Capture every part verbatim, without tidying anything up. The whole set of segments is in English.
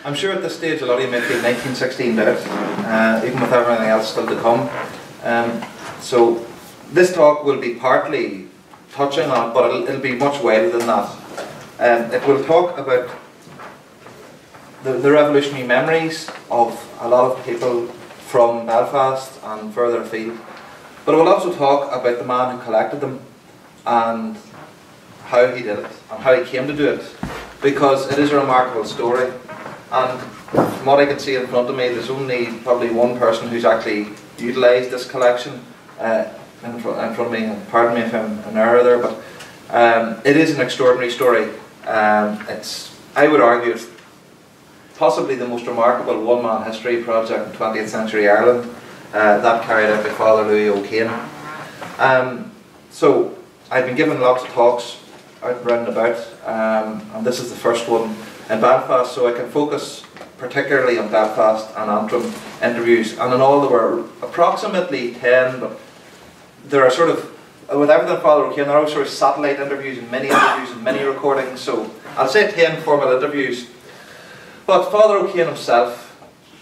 I'm sure at this stage a lot of you may feel nineteen sixteen out, uh, even with everything else still to come. Um, so this talk will be partly touching on it, but it'll, it'll be much wider than that. Um, it will talk about the, the revolutionary memories of a lot of people from Belfast and further afield, but it will also talk about the man who collected them and how he did it and how he came to do it, because it is a remarkable story. And from what I can see in front of me, there's only probably one person who's actually utilised this collection uh, in, fr in front of me. And pardon me if I'm an error there, but um, it is an extraordinary story. Um, it's, I would argue, it's possibly the most remarkable one-man history project in twentieth century Ireland, uh, that carried out by Father Louis O'Kane. Um, so I've been given lots of talks out and round about, um, and this is the first one in Belfast, so I can focus particularly on Belfast and Antrim interviews, and in all there were approximately ten, but there are sort of, with everything Father O'Kane, there are sort of satellite interviews and mini interviews and mini recordings, so I'll say ten formal interviews. But Father O'Kane himself,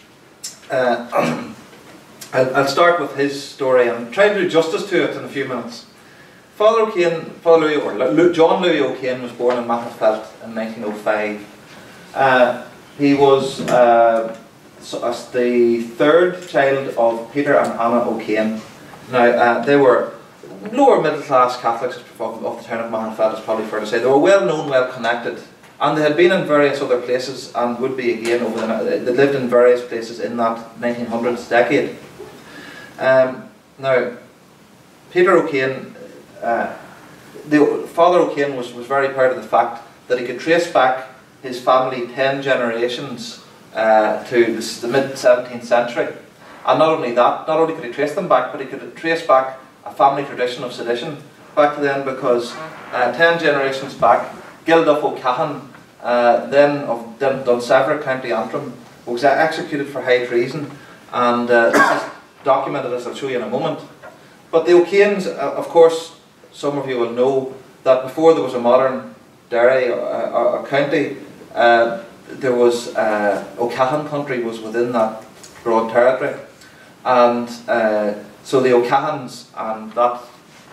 uh, I'll, I'll start with his story and try to do justice to it in a few minutes. Father O'Kane, Father Louis, or John Louis O'Kane was born in Magherafelt in nineteen oh five. Uh, he was uh, so as the third child of Peter and Anna O'Kane. Now, uh, they were lower middle class Catholics of, of the town of Magherafelt, it's probably fair to say. They were well known, well connected, and they had been in various other places and would be again over the, they lived in various places in that nineteen hundreds decade. Um, now, Peter O'Kane, uh, the, Father O'Kane was, was very proud of the fact that he could trace back his family ten generations uh, to the, the mid seventeenth century. And not only that, not only could he trace them back, but he could trace back a family tradition of sedition back to then, because uh, ten generations back, Gilduff O'Cahan, uh, then of Dun Dunseverick, County Antrim, was executed for high treason, and uh, this is documented, as I'll show you in a moment. But the O'Kanes, uh, of course, some of you will know that before there was a modern Derry or, or, or county, uh, there was uh, O'Cahan country was within that broad territory, and uh, so the O'Cahans and that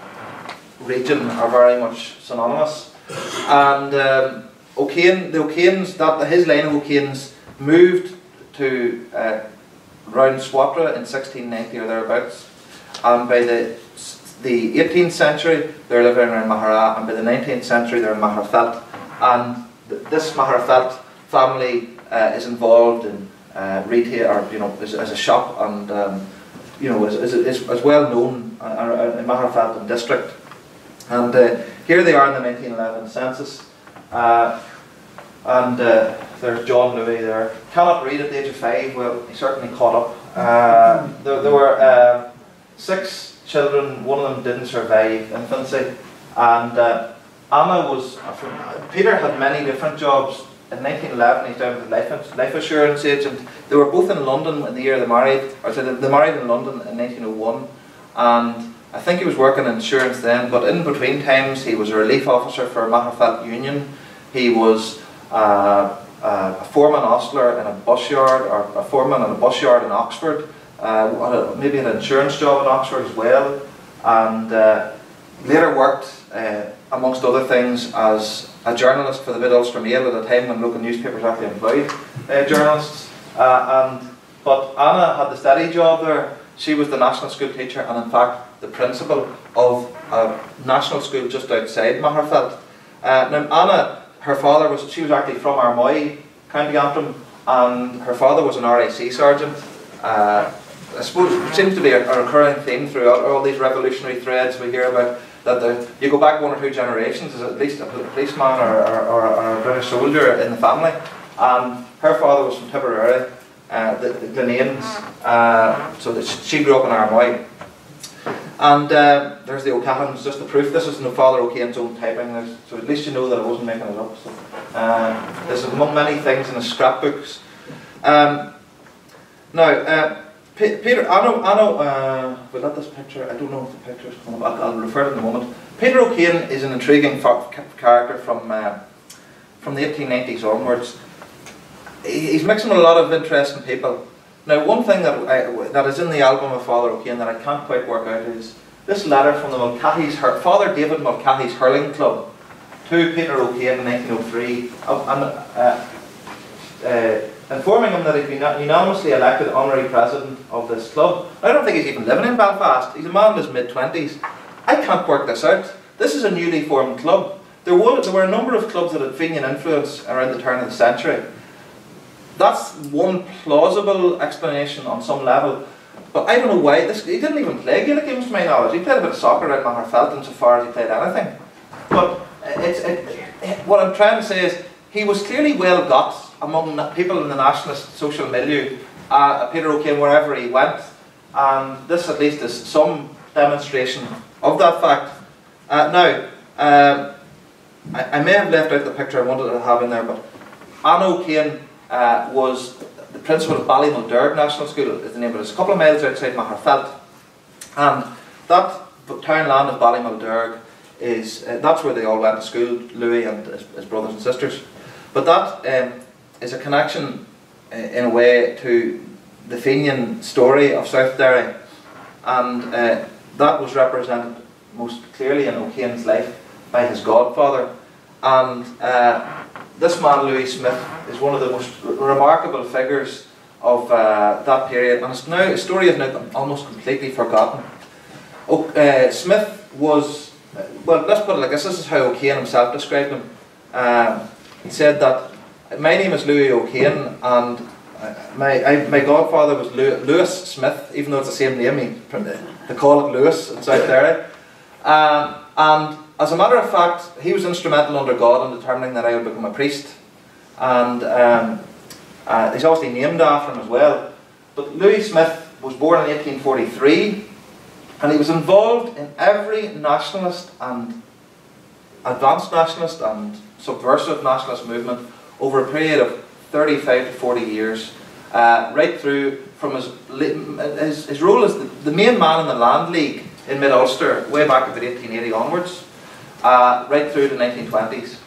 region are very much synonymous. And um, O'Kane, the O'Kanes, that his line of O'Kanes moved to uh, round Swatra in sixteen ninety or thereabouts, and by the the eighteenth century they're living around Maghera, and by the nineteenth century they're in Magherafelt, and th this Magherafelt family uh, is involved in uh, retail, or you know, as, as a shop, and um, you know, is, is, is, is well known uh, in Magherafelt and district. And uh, here they are in the nineteen eleven census, uh, and uh, there's John Louis there. Cannot read at the age of five. Well, he certainly caught up. Uh, there, there were uh, six children. One of them didn't survive infancy, and uh, Anna was. Peter had many different jobs. In nineteen eleven, he's down with the life, life assurance agent. They were both in London in the year they married, or so they married in London in nineteen oh one, and I think he was working in insurance then, but in between times he was a relief officer for Magherafelt Union. He was uh, uh, a foreman ostler in a bus yard, or a foreman in a bus yard in Oxford, uh, maybe an insurance job in Oxford as well, and uh, later worked, uh, amongst other things, as a journalist for the Mid Ulster Mail at a time when local newspapers actually employed uh, journalists. Uh, and but Anna had the steady job there. She was the national school teacher, and in fact the principal of a national school just outside Magherafelt. Uh, now Anna, her father was, she was actually from Armoy, County Antrim, and her father was an R A C sergeant. Uh, I suppose it seems to be a, a recurring theme throughout all these revolutionary threads we hear about, that the, you go back one or two generations, there's at least a policeman or, or, or, or a British soldier in the family. And her father was from Tipperary, uh, the, the Glenanes, uh, so that she grew up in Armoy. And uh, there's the O'Cahans, just the proof. This is no Father O'Kane's own typing, there's, so at least you know that I wasn't making it up. So, uh, there's among many things in his scrapbooks. Um, now, uh, P Peter, I know, I know, uh, we'll let this picture, I don't know if the picture's coming up, I'll, I'll refer to it in a moment. Peter O'Kane is an intriguing character from, uh, from the eighteen nineties onwards. he's mixing with a lot of interesting people. Now, one thing that I, that is in the album of Father O'Kane that I can't quite work out is this letter from the Mulcahy's, Father David Mulcahy's hurling club to Peter O'Kane in nineteen oh three, and uh, uh, informing him that he'd been unanimously elected honorary president of this club. I don't think he's even living in Belfast. He's a man in his mid twenties. I can't work this out. This is a newly formed club. There were, there were a number of clubs that had Fenian influence around the turn of the century. That's one plausible explanation on some level, but I don't know why. This, he didn't even play Gaelic games to my knowledge. He played a bit of soccer at Maherfelt insofar as he played anything. But it's, it, it, what I'm trying to say is he was clearly well got among people in the nationalist social milieu, uh, Peter O'Kane, wherever he went, and this at least is some demonstration of that fact. Uh, now, um, I, I may have left out the picture I wanted to have in there, but Anne O'Kane uh, was the principal of Ballymulderg National School, is the name of it. It's a couple of miles outside Maherfelt, and that town land of Ballymulderg is, uh, that's where they all went to school, Louis and his, his brothers and sisters. But that um, is a connection uh, in a way to the Fenian story of South Derry, and uh, that was represented most clearly in O'Kane's life by his godfather. And uh, this man, Louis Smith, is one of the most remarkable figures of uh, that period, and it's now, his story is now almost completely forgotten. O uh, Smith was, uh, well, let's put it like this, this is how O'Kane himself described him. Uh, he said that, my name is Louis O'Kane, and uh, my, I, my godfather was Lew Lewis Smith, even though it's the same name, he, they call it Lewis in South Derry. Um, and as a matter of fact, he was instrumental under God in determining that I would become a priest. And um, uh, he's obviously named after him as well. But Louis Smith was born in eighteen forty-three, and he was involved in every nationalist and advanced nationalist and subversive nationalist movement over a period of thirty-five to forty years, uh, right through from his, his, his role as the, the main man in the Land League in mid-Ulster, way back about eighteen eighty onwards, uh, right through the nineteen twenties.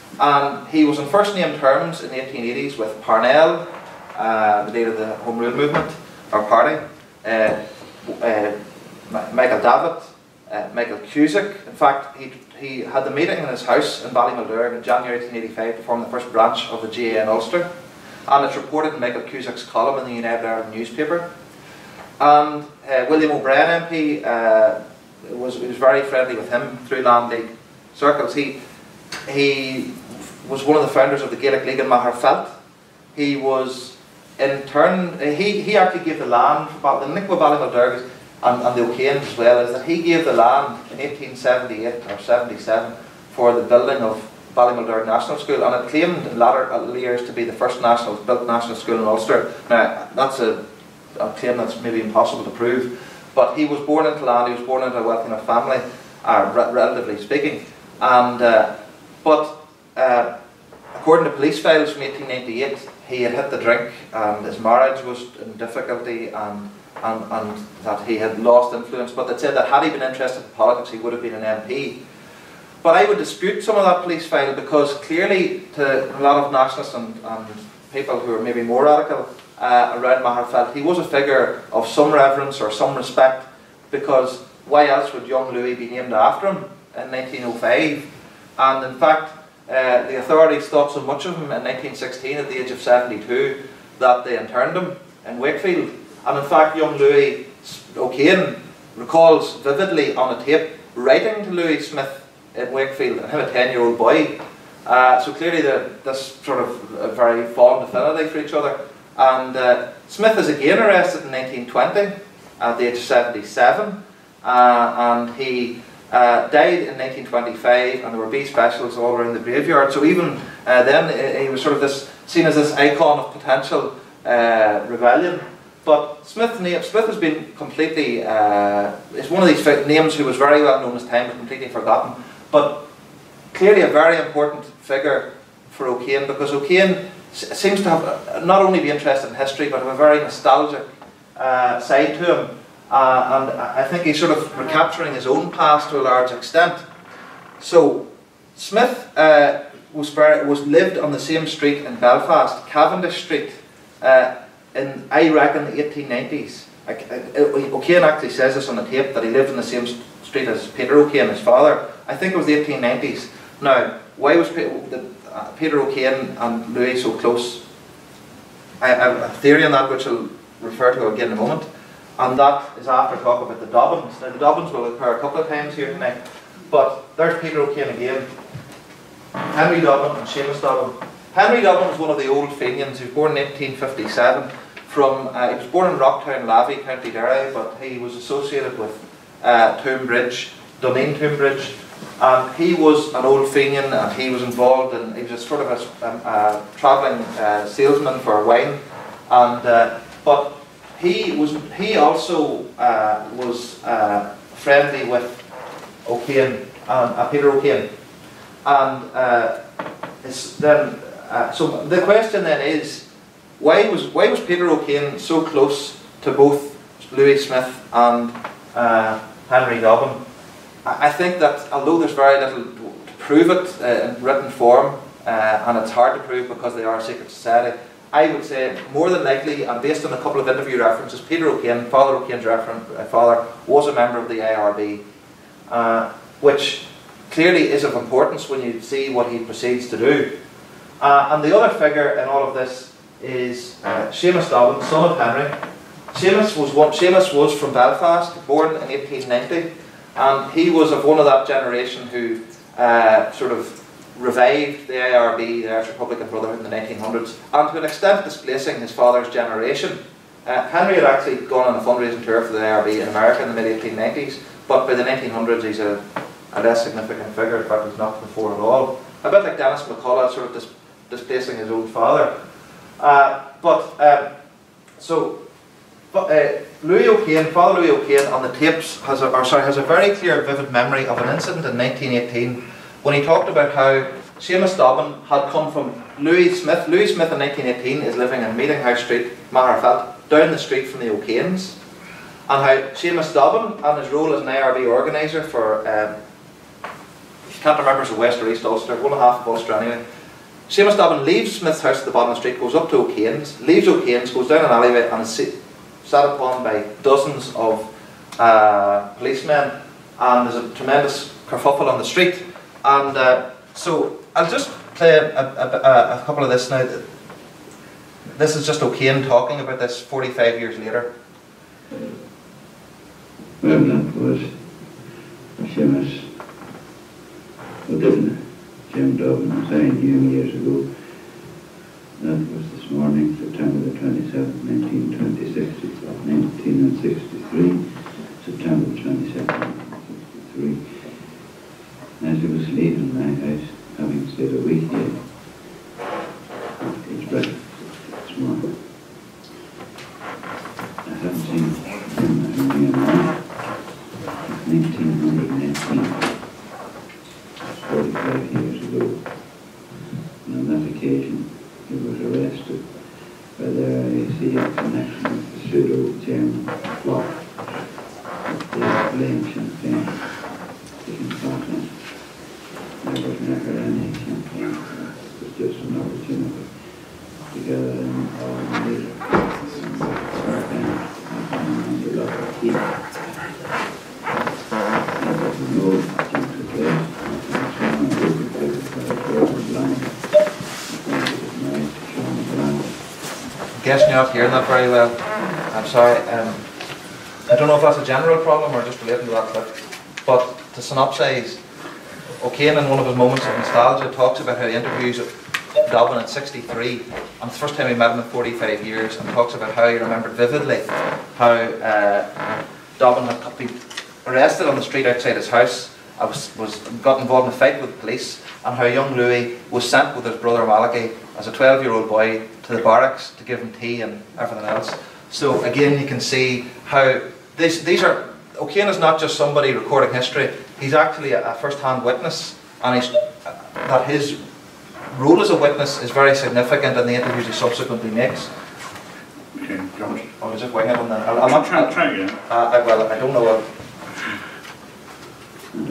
And he was on first name terms in the eighteen eighties with Parnell, uh, the leader of the Home Rule movement, or party, uh, uh, Michael Davitt, uh, Michael Cusack. In fact, he, he had the meeting in his house in Ballymulderg in January eighteen eighty-five to form the first branch of the G A A in Ulster. And it's reported in Michael Cusack's column in the United Ireland newspaper. And uh, William O'Brien M P uh, was, was very friendly with him through Land League circles. He, he was one of the founders of the Gaelic League in Maherfelt. He was in turn, he, he actually gave the land, the link with Ballymulderg and, and the O'Kanes as well, is that he gave the land in eighteen seventy-eight or seventy-seven for the building of Ballymulderg National School, and it claimed in latter years to be the first national built national school in Ulster. Now, that's a a claim that's maybe impossible to prove, but he was born into land, he was born into a wealthy enough family, uh, re relatively speaking, and uh, but uh, according to police files from eighteen ninety-eight, he had hit the drink, and his marriage was in difficulty, and, and, and that he had lost influence, but they said that had he been interested in politics, he would have been an M P. But I would dispute some of that police file, because clearly to a lot of nationalists and, and people who are maybe more radical Uh, around Maherfelt, he was a figure of some reverence or some respect, because why else would young Louis be named after him in nineteen oh five? And in fact, uh, the authorities thought so much of him in nineteen sixteen at the age of seventy-two that they interned him in Wakefield. And in fact, young Louis O'Kane recalls vividly on a tape writing to Louis Smith in Wakefield, and him a ten year old boy. Uh, so clearly the, this sort of a very fond affinity for each other. And uh, Smith is again arrested in nineteen twenty at the age of seventy-seven, uh, and he uh, died in nineteen twenty-five, and there were bee specials all around the graveyard. So even uh, then he was sort of this, seen as this icon of potential uh, rebellion. But Smith, Smith has been completely, uh, is one of these names who was very well known as time, but completely forgotten. But clearly a very important figure for O'Kane, because O'Kane seems to have uh, not only be interested in history, but have a very nostalgic uh, side to him, uh, and I think he's sort of recapturing his own past to a large extent. So Smith uh, was, very, was lived on the same street in Belfast, Cavendish Street, uh, in, I reckon, the eighteen nineties. O'Kane actually says this on the tape, that he lived in the same street as Peter O'Kane, his father. I think it was the eighteen nineties. Now, why was Peter O'Kane and Louis so close? I have a theory on that which I'll refer to again in a moment, and that is after talk about the Dobbins. Now, the Dobbins will occur a couple of times here tonight, but there's Peter O'Kane again, Henry Dobbin and Seamus Dobbin. Henry Dobbin was one of the old Fenians. He was born in eighteen fifty-seven. From, uh, he was born in Rocktown, Lavey, County Derry, but he was associated with uh, Tombridge, Dunedin Tombridge, and he was an old Fenian, and he was involved in, he was a sort of a, um, a travelling uh, salesman for wine, and uh, but he was he also uh, was uh, friendly with O'Kane, um, uh, Peter O'Kane, and uh, it's then uh, so the question then is, why was why was Peter O'Kane so close to both Louis Smith and uh, Henry Dobbin? I, I think that although there's very little to prove it uh, in written form, uh, and it's hard to prove because they are a secret society, I would say more than likely, and based on a couple of interview references, Peter O'Kane, Father O'Kane's reference, uh, father, was a member of the A R B, uh, which clearly is of importance when you see what he proceeds to do. Uh, and the other figure in all of this is uh, Seamus Dobbin, son of Henry. Seamus was one. Seamus was from Belfast, born in eighteen ninety, and he was of one of that generation who uh, sort of revived the A R B, the Irish Republican Brotherhood, in the nineteen hundreds, and to an extent displacing his father's generation. Uh, Henry had actually gone on a fundraising tour for the A R B in America in the mid eighteen nineties, but by the nineteen hundreds he's a, a less significant figure. In fact, he's not before at all. A bit like Dennis McCullough, sort of dis displacing his own father. Uh, but um, so uh, Louis O'Kane, Father Louis O'Kane, on the tapes has a, or sorry, has a very clear, vivid memory of an incident in nineteen eighteen when he talked about how Seamus Dobbin had come from Louis Smith. Louis Smith in nineteen eighteen is living in Meeting House Street, Maherfeld, down the street from the O'Kanes, and how Seamus Dobbin and his role as an A R B organiser for, um, I can't remember if it's West or East Ulster, one and a half of Ulster anyway. Seamus Dobbin leaves Smith's house at the bottom of the street, goes up to O'Kane's, leaves O'Kane's, goes down an alleyway and is sat upon by dozens of uh, policemen, and there's a tremendous kerfuffle on the street. And uh, so I'll just play a, a, a, a couple of this now. This is just O'Kane talking about this forty-five years later. Well, that was Seamus who didn't. Jim Dobbin, as I knew him years ago. That was this morning, September the twenty-seventh, nineteen twenty-six, nineteen sixty-three, September the twenty-second, nineteen sixty-three. As he was leaving my house, having stayed a week here, after his breakfast this morning, I haven't seen him only in nineteen nineteen. forty-five years ago, and on that occasion he was arrested by the R A C in connection with the pseudo-German plot of the blame champagne taking part in. There was never any champagne, it was just an opportunity to gather in all the leaders and the lot of heat. There was no gentle place. I'm guessing you're not hearing that very well. I'm sorry. Um, I don't know if that's a general problem or just relating to that clip. But to synopsise, O'Kane in one of his moments of nostalgia talks about how he interviews Dobbin at sixty-three, and the first time he met him in forty-five years, and talks about how he remembered vividly how uh, Dobbin had been arrested on the street outside his house. I was, was got involved in a fight with the police, and how young Louis was sent with his brother Malachi as a twelve year old boy to the barracks to give him tea and everything else. So again, you can see how this, these are, O'Kane is not just somebody recording history, he's actually a, a first hand witness, and he's, uh, that his role as a witness is very significant in the interviews he subsequently makes. Okay, George. I was just waiting on that. I'm not trying to try again. Uh, I, well, I don't know. And I wrote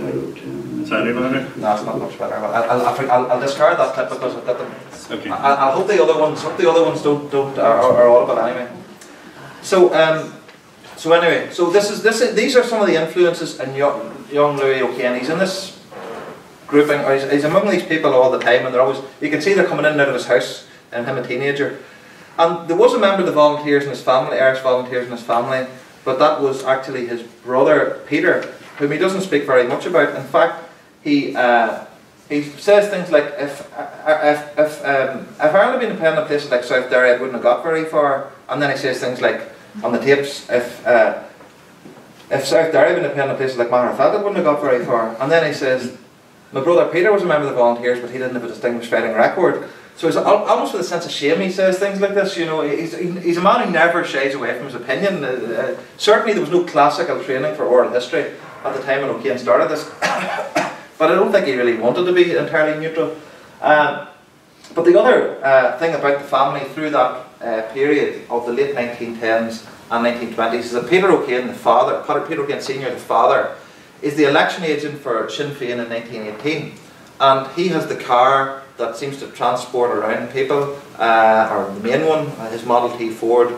um, Is that any better? No, it's not much better. I'll, I'll, I'll, I'll, I'll discard that clip because I've got them. Okay. I, I hope the other ones, hope the other ones don't don't are, are audible anyway. So um, so anyway, so this is this is, these are some of the influences in young, young Louis O'Kane. He's in this grouping, or he's, he's among these people all the time, and they're always, you can see they're coming in and out of his house, and him a teenager. And there was a member of the volunteers in his family, Irish volunteers in his family, but that was actually his brother Peter, whom he doesn't speak very much about. In fact, he uh, he says things like, if if if um, if Ireland had been dependent on places like South Derry, it wouldn't have got very far. And then he says things like on the tapes, if uh, if South Derry had been dependent on places like Maharfat, it wouldn't have got very far. And then he says, my brother Peter was a member of the volunteers, but he didn't have a distinguished fighting record. So it's almost with a sense of shame he says things like this. You know, he's, he's a man who never shies away from his opinion. Uh, uh, certainly there was no classical training for oral history at the time when O'Kane started this. But I don't think he really wanted to be entirely neutral. Um, but the other uh, thing about the family through that uh, period of the late nineteen tens and nineteen twenties is that Peter O'Kane, the father, Peter O'Kane Senior, the father, is the election agent for Sinn Féin in nineteen eighteen, and he has the car that seems to transport around people, uh, or the main one, uh, his Model T Ford.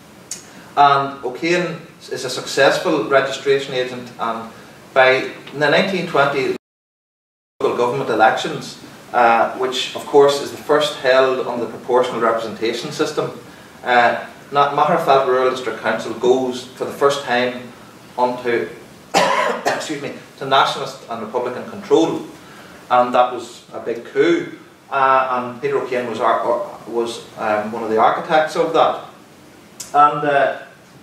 And O'Kane is a successful registration agent, and by the nineteen twenty local government elections, uh, which of course is the first held on the proportional representation system, uh, Maharfat Rural District Council goes for the first time onto excuse me, to nationalist and republican control, and that was a big coup, uh, and Peter O'Kane was, was um, one of the architects of that. And uh,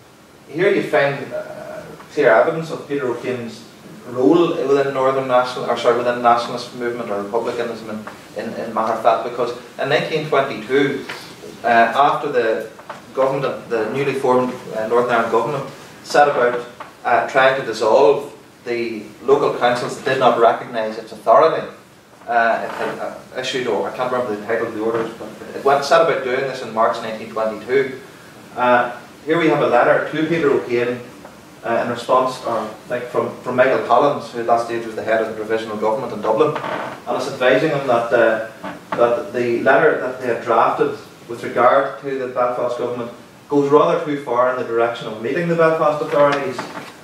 here you find uh, clear evidence of Peter O'Kane's role within Northern National, or sorry, within nationalist movement or republicanism in, in, in Maharfat, because in nineteen twenty-two, uh, after the government, the newly formed uh, Northern Ireland government, set about uh, trying to dissolve the local councils that did not recognise its authority, uh, it had uh, issued, or I can't remember the title of the orders, but it went set about doing this in March nineteen twenty-two. Uh, here we have a letter to Peter O'Kane uh, in response, or like from, from Michael Collins, who at that stage was the head of the provisional government in Dublin, and it's advising him that, uh, that the letter that they had drafted with regard to the Belfast government goes rather too far in the direction of meeting the Belfast authorities.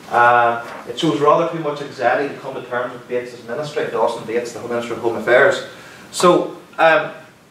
Uh, it shows rather too much anxiety to come to terms with Bates's ministry, Dawson Bates, the Minister of Home Affairs. So um,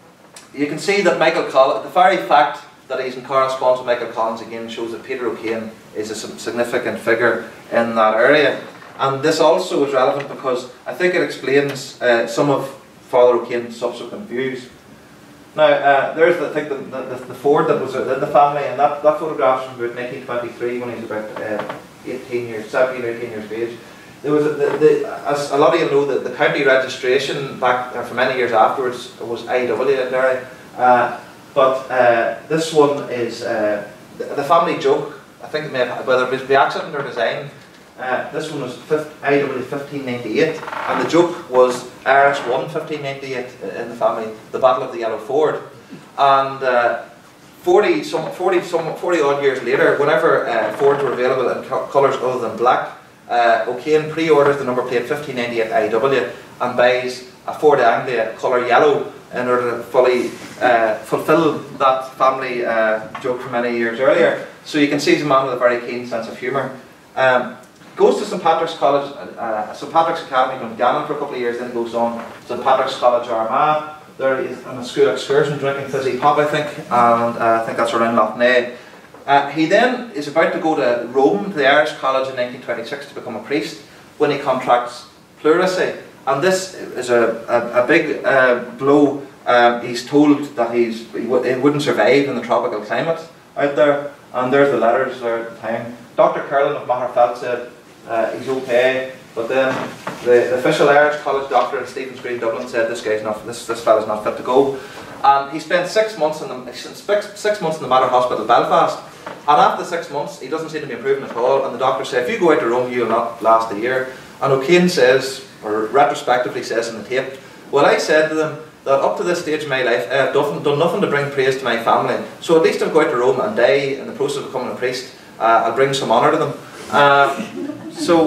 you can see that Michael Collins, the very fact that he's in correspondence with Michael Collins again shows that Peter O'Kane is a significant figure in that area. And this also is relevant because I think it explains uh, some of Father O'Kane's subsequent views. Now, uh, there's the, I think the, the, the Ford that was in the family, and that, that photograph's from about nineteen twenty-three when he was about uh, eighteen years, seventeen or eighteen years of age. There was a, the, the, as a lot of you know, the, the county registration back uh, for many years afterwards was I W in Derry. Uh, but uh, this one is uh, the, the family joke. I think it may have, whether it was by accident or design. Uh, this one was I W fifteen ninety-eight, and the joke was Irish won fifteen ninety-eight in the family, the Battle of the Yellow Ford. And uh, forty, some, forty, some, forty odd years later, whenever uh, Fords were available in co colours other than black, uh, O'Kane pre-orders the number plate fifteen ninety-eight I W and buys a Ford Anglia colour yellow in order to fully uh, fulfil that family uh, joke from many years earlier. So you can see he's a man with a very keen sense of humour. Um, goes to Saint Patrick's College, uh, Saint Patrick's Academy in Gannon for a couple of years, then goes on to Saint Patrick's College Armagh. There he is on a school excursion drinking fizzy pop, I think, and uh, I think that's around Loughney. Uh, he then is about to go to Rome, to the Irish College in nineteen twenty-six to become a priest, when he contracts pleurisy. And this is a, a, a big uh, blow. Um, he's told that he's, he, w he wouldn't survive in the tropical climate out there, and there's the letters there at the time. Doctor Curlin of Maharfat said uh, he's okay, but then the, the official Irish College doctor in Stephen's Green, Dublin, said this guy's not, this this fella's not fit to go. And he spent six months in the six, six months in the Mater Hospital, Belfast. And after six months, he doesn't seem to be improving at all. And the doctor said, if you go out to Rome, you'll not last a year. And O'Kane says, or retrospectively says in the tape, well, I said to them that up to this stage of my life, I have done, done nothing to bring praise to my family. So at least if I go out to Rome and die in the process of becoming a priest, uh, I'll bring some honour to them. Uh, so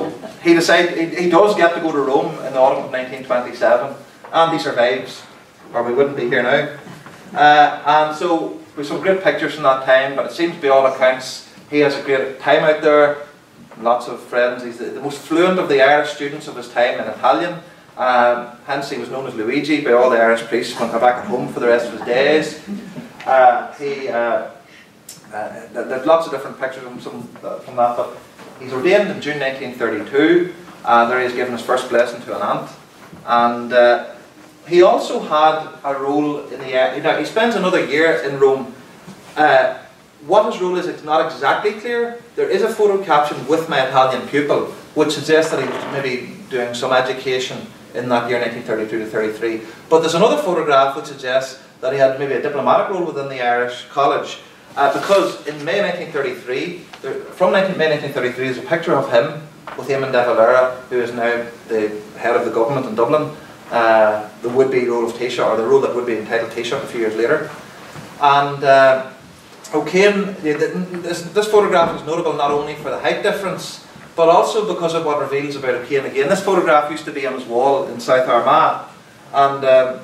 he decided he, he does get to go to Rome in the autumn of nineteen twenty-seven, and he survives, or we wouldn't be here now. Uh, and so with some great pictures from that time, but it seems by all accounts he has a great time out there. Lots of friends. He's the, the most fluent of the Irish students of his time in Italian. Um, hence he was known as Luigi by all the Irish priests when he got back at home for the rest of his days. Uh, he, uh, uh, there's lots of different pictures from, some, uh, from that, but he's ordained in June nineteen thirty-two, and there he's given his first blessing to an aunt. And uh, he also had a role in the, uh, you know, he spends another year in Rome. Uh, what his role is, it's not exactly clear. There is a photo caption with my Italian pupil, which suggests that he was maybe doing some education in that year, nineteen thirty-two to thirty-three. But there's another photograph which suggests that he had maybe a diplomatic role within the Irish college. Uh, because in May nineteen thirty-three, there, from May nineteen thirty-three, there's a picture of him with Eamon de Valera, who is now the head of the government in Dublin, uh, the would-be role of Taoiseach, or the role that would be entitled Taoiseach a few years later. And uh, O'Kane, this, this photograph is notable not only for the height difference, but also because of what reveals about O'Kane again. This photograph used to be on his wall in South Armagh, and um,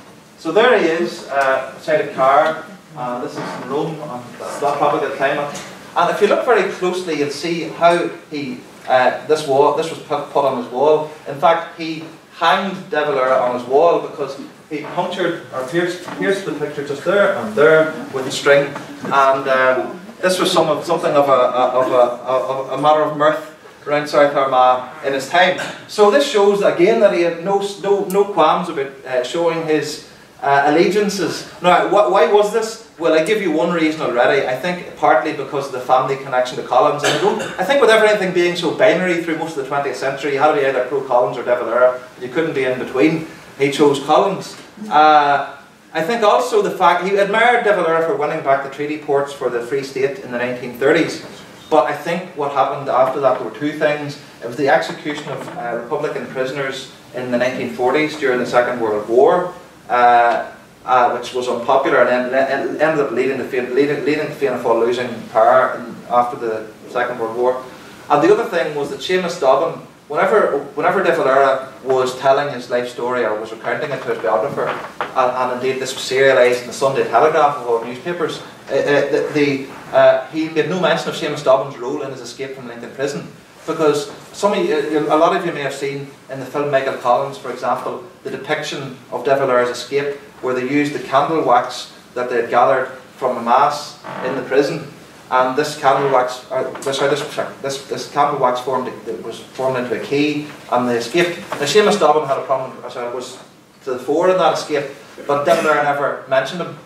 so there he is, uh, beside a car, and this is in Rome, on that tropical climate. And if you look very closely, you'll see how he, uh, this wall, this was put, put on his wall. In fact, he hanged De Valera on his wall because he punctured or pierced, pierced the picture just there and there with a string, and uh, this was some of, something of a, of, a, of a matter of mirth around South Armagh in his time. So this shows again that he had no, no, no qualms about uh, showing his uh, allegiances. Now, wh why was this? Well, I give you one reason already. I think partly because of the family connection to Collins. And I, don't, I think with everything being so binary through most of the twentieth century, you had to be either pro-Collins or De Valera, but you couldn't be in between. He chose Collins. Uh, I think also the fact he admired De Valera for winning back the treaty ports for the Free State in the nineteen thirties. But I think what happened after that, there were two things. It was the execution of uh, Republican prisoners in the nineteen forties during the Second World War, uh, uh, which was unpopular and en ended up leading to, leading, leading to Fianna Fáil losing power in, after the Second World War. And the other thing was that Seamus Dobbin, whenever, whenever De Valera was telling his life story or was recounting it to his biographer, and, and indeed this was serialised in the Sunday Telegraph of all newspapers, uh, uh, the, the, uh, he made no mention of Seamus Dobbin's role in his escape from Lincoln Prison. Because some of you, a lot of you may have seen in the film Michael Collins, for example, the depiction of De Valera's escape, where they used the candle wax that they had gathered from a mass in the prison, and this candle wax, uh, sorry, this, this this candle wax formed it was formed into a key, and they escaped. Now, Seamus Dobbin had a problem, sorry, was to the fore in that escape, but De Valera never mentioned him,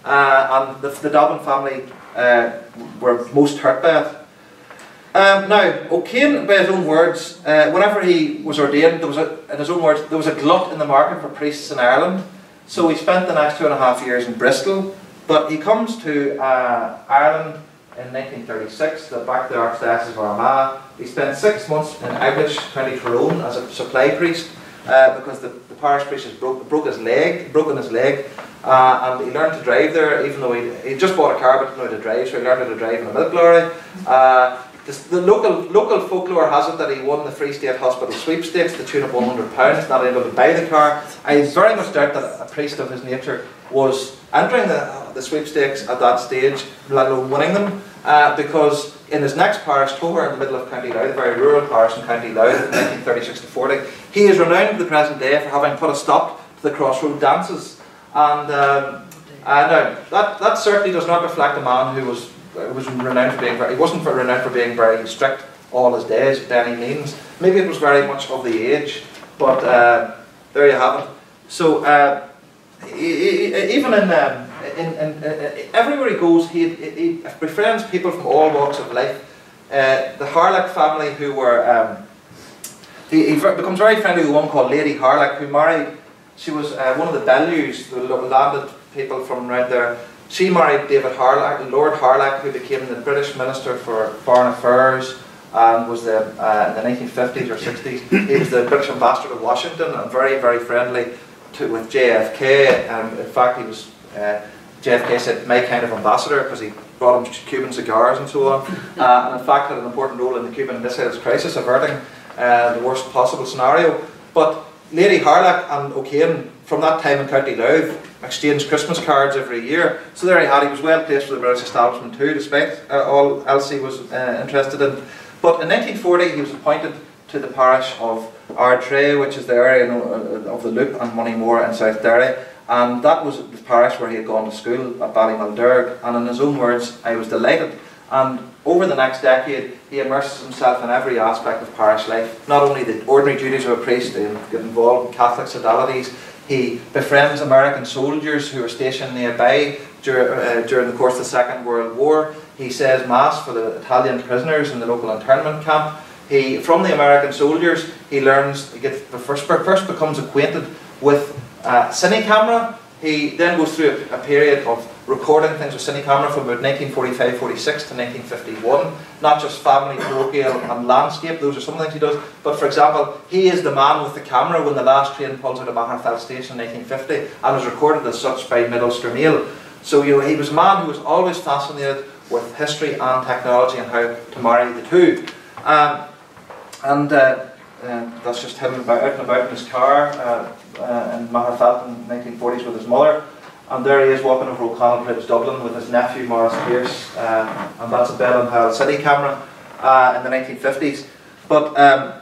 uh, and the, the Dobbin family uh, were most hurt by it. Um, now, O'Kane, by his own words, uh, whenever he was ordained, there was a, in his own words, there was a glut in the market for priests in Ireland. So he spent the next two and a half years in Bristol, but he comes to uh, Ireland in nineteen thirty-six, the back to the Archdiocese of Armagh. He spent six months in Eglish, County Tyrone, as a supply priest, uh, because the, the parish priest has broke, broke his leg, broken his leg, uh, and he learned to drive there, even though he he just bought a car but didn't know how to drive, so he learned how to drive in a milk lorry. Uh, This, the local local folklore has it that he won the Free State Hospital sweepstakes to the tune of one hundred pounds, not able to buy the car. I very much doubt that a priest of his nature was entering the, the sweepstakes at that stage, let alone winning them, uh, because in his next parish, Toher, in the middle of County Louth, a very rural parish in County Louth, nineteen thirty-six to forty, he is renowned to the present day for having put a stop to the crossroad dances. And, um, and uh, that, that certainly does not reflect a man who was It was renowned for being very, he wasn't for renowned for being very strict all his days by any means. Maybe it was very much of the age, but uh, there you have it. So uh, he, he, even in, um, in, in, in everywhere he goes, he, he befriends people from all walks of life. Uh, the Harlech family, who were um, he, he becomes very friendly with one called Lady Harlech, who married. She was uh, one of the Bellews, the landed people from around there. She married David Harlech, Lord Harlech, who became the British Minister for Foreign Affairs and was the, uh, in the nineteen fifties or sixties. He was the British Ambassador to Washington and very, very friendly to, with J F K. And in fact, he was, uh, J F K said, my kind of ambassador, because he brought him Cuban cigars and so on. Uh, and in fact, had an important role in the Cuban Missiles crisis, averting uh, the worst possible scenario. But Lady Harlech and O'Kane, from that time in County Louth, exchanged Christmas cards every year. So there he had, he was well placed for the British establishment too, despite uh, all else he was uh, interested in. But in nineteen forty he was appointed to the parish of Ardtray, which is the area of the Loop and Moneymore in South Derry. And that was the parish where he had gone to school at Ballymaldurg. And in his own words, I was delighted. And over the next decade, he immerses himself in every aspect of parish life. Not only the ordinary duties of a priest, and get involved in Catholic sodalities. He befriends American soldiers who were stationed nearby dur uh, during the course of the Second World War. He says Mass for the Italian prisoners in the local internment camp. He, from the American soldiers, he learns, he gets, first, first becomes acquainted with uh, cine camera. He then goes through a, a period of recording things with cine camera from about nineteen forty-five forty-six to nineteen fifty-one. Not just family, parochial and landscape, those are some of the things he does. But for example, he is the man with the camera when the last train pulls out of Magherafelt Station in nineteen fifty and was recorded as such by Middlester Mail. So you know, he was a man who was always fascinated with history and technology and how to marry the two. Um, and uh, uh, that's just him about, out and about in his car uh, uh, in Magherafelt in the nineteen forties with his mother. And there he is walking over O'Connell Bridge, Dublin, with his nephew Morris Pierce, uh, and that's a Bell and Howell City camera uh, in the nineteen fifties. But um,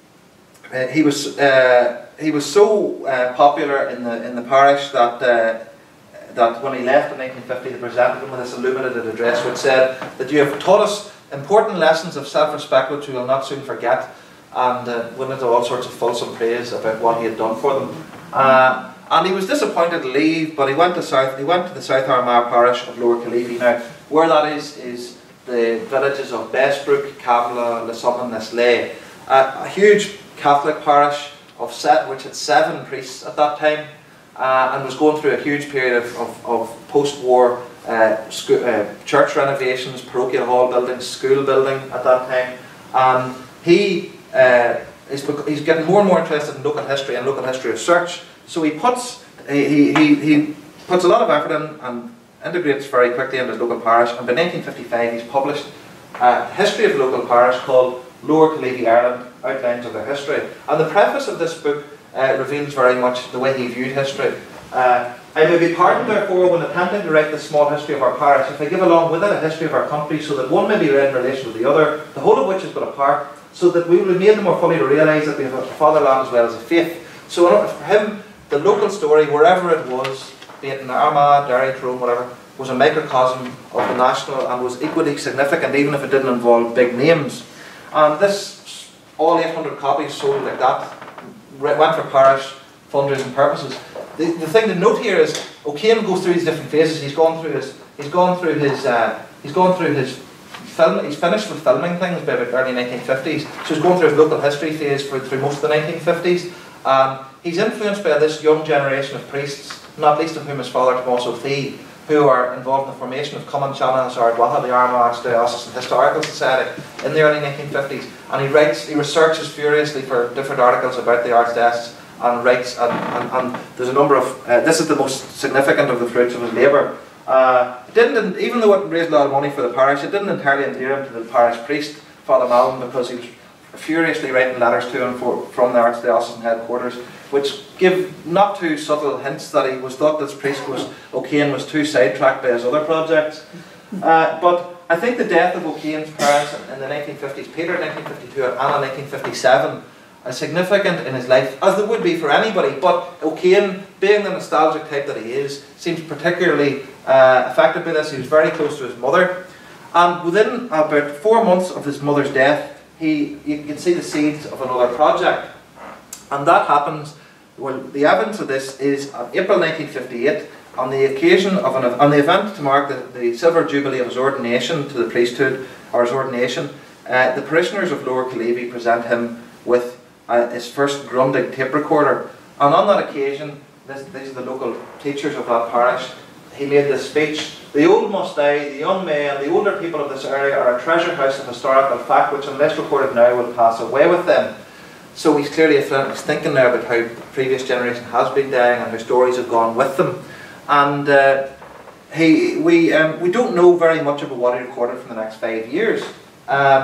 uh, he was uh, he was so uh, popular in the in the parish that uh, that when he left in nineteen fifty, they presented him with this illuminated address, which said that you have taught us important lessons of self-respect, which we will not soon forget, and uh, went into all sorts of fulsome praise about what he had done for them. Uh, And he was disappointed to leave, but he went to South. He went to the South Armagh parish of Lower Killeavy. Now, where that is is the villages of Bessbrook, Cavilla, Lissummon, Lisleigh. Uh, a huge Catholic parish of set, which had seven priests at that time, uh, and was going through a huge period of, of, of post-war uh, uh, church renovations, parochial hall buildings, school building at that time. And he uh, is he's getting more and more interested in local history and local history research. So he puts he, he, he puts a lot of effort in and integrates very quickly into his local parish. And by nineteen fifty-five, he's published a history of the local parish called Lower Killeavy, Ireland: Outlines of Their History. And the preface of this book uh, reveals very much the way he viewed history. Uh, I may be pardoned, therefore, when attempting to write this small history of our parish, if I give along with it a history of our country, so that one may be read in relation to the other, the whole of which is but a part, so that we will be made the more fully to realise that we have a fatherland as well as a faith. So for him, the local story, wherever it was, be it in Armagh, Derry, Tyrone, whatever, was a microcosm of the national and was equally significant, even if it didn't involve big names. And this, all eight hundred copies sold like that, went for parish fundraising purposes. The, the thing to note here is O'Kane goes through these different phases. He's gone through his, he's gone through his, uh, he's gone through his film. He's finished with filming things by about early nineteen fifties. So he's going through his local history phase for, through most of the nineteen fifties. Um, he's influenced by this young generation of priests, not least of whom his father Tomás O'Fee, who are involved in the formation of Cumann Seanna Ardwatha, the Armagh Diocesan Historical Society, in the early nineteen fifties. And he writes, he researches furiously for different articles about the Archdiocese, and writes, and, and, and there's a number of, uh, this is the most significant of the fruits of his labour. Uh, it didn't, even though it raised a lot of money for the parish, it didn't entirely endear him to the parish priest, Father Malin, because he was furiously writing letters to him for, from the Archdiocesan headquarters, which give not too subtle hints that he was thought this priest was, O'Kane was too sidetracked by his other projects. Uh, but I think the death of O'Kane's parents in the nineteen fifties, Peter in nineteen fifty-two and Anna in nineteen fifty-seven, are significant in his life, as they would be for anybody. But O'Kane, being the nostalgic type that he is, seems particularly uh, affected by this. He was very close to his mother. And within about four months of his mother's death, He, you can see the seeds of another project. And that happens, well, the evidence of this is on April nineteen fifty-eight, on the occasion of an, on the event to mark the, the silver jubilee of his ordination to the priesthood, or his ordination, uh, the parishioners of Lower Killeavy present him with uh, his first Grundig tape recorder. And on that occasion, this, these are the local teachers of that parish, he made this speech: "The old must die, the young may, and the older people of this area are a treasure house of historical fact which, unless recorded now, will pass away with them." So he's clearly he's thinking there about how the previous generation has been dying and how stories have gone with them. And uh, he, we, um, we don't know very much about what he recorded for the next five years. Um,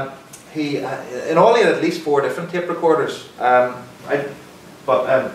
he, uh, in all he had at least four different tape recorders. Um, I, but um,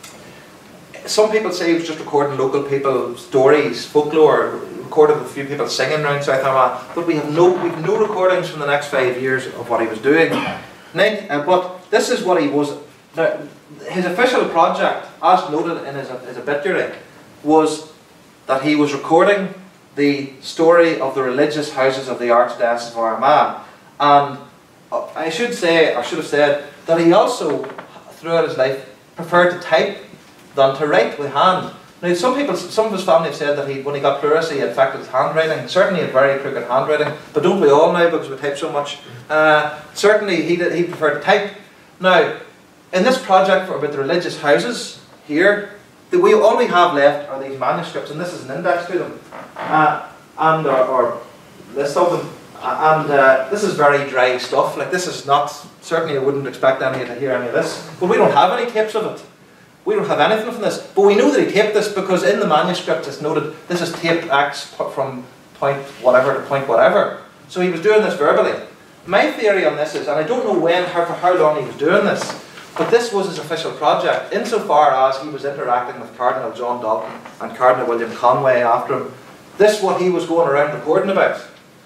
some people say he was just recording local people stories, folklore, recorded with a few people singing around South Armagh. But we have no, we have no recordings from the next five years of what he was doing. Now, uh, but this is what he was. Now, his official project, as noted in his, his obituary, was that he was recording the story of the religious houses of the Archdiocese of Armagh. And uh, I should say, I should have said, that he also, throughout his life, preferred to type than to write with hand. Now, some people, some of his family have said that he, when he got pleurisy, it affected his handwriting. Certainly, he had very crooked handwriting, but don't we all now because we type so much? Uh, certainly, he did, he preferred to type. Now, in this project for about the religious houses here, the, we all we have left are these manuscripts, and this is an index to them, uh, and or, or list of them. And uh, this is very dry stuff. Like this is not. Certainly, I wouldn't expect any to hear any of this. But we don't have any tapes of it. We don't have anything from this. But we know that he taped this because in the manuscript it's noted this is taped X from point whatever to point whatever. So he was doing this verbally. My theory on this is, and I don't know when, how, for how long he was doing this, but this was his official project, insofar as he was interacting with Cardinal John Dalton and Cardinal William Conway after him. This is what he was going around recording about.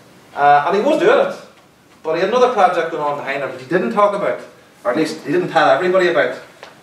Uh, and he was doing it. But he had another project going on behind it that he didn't talk about, or at least he didn't tell everybody about.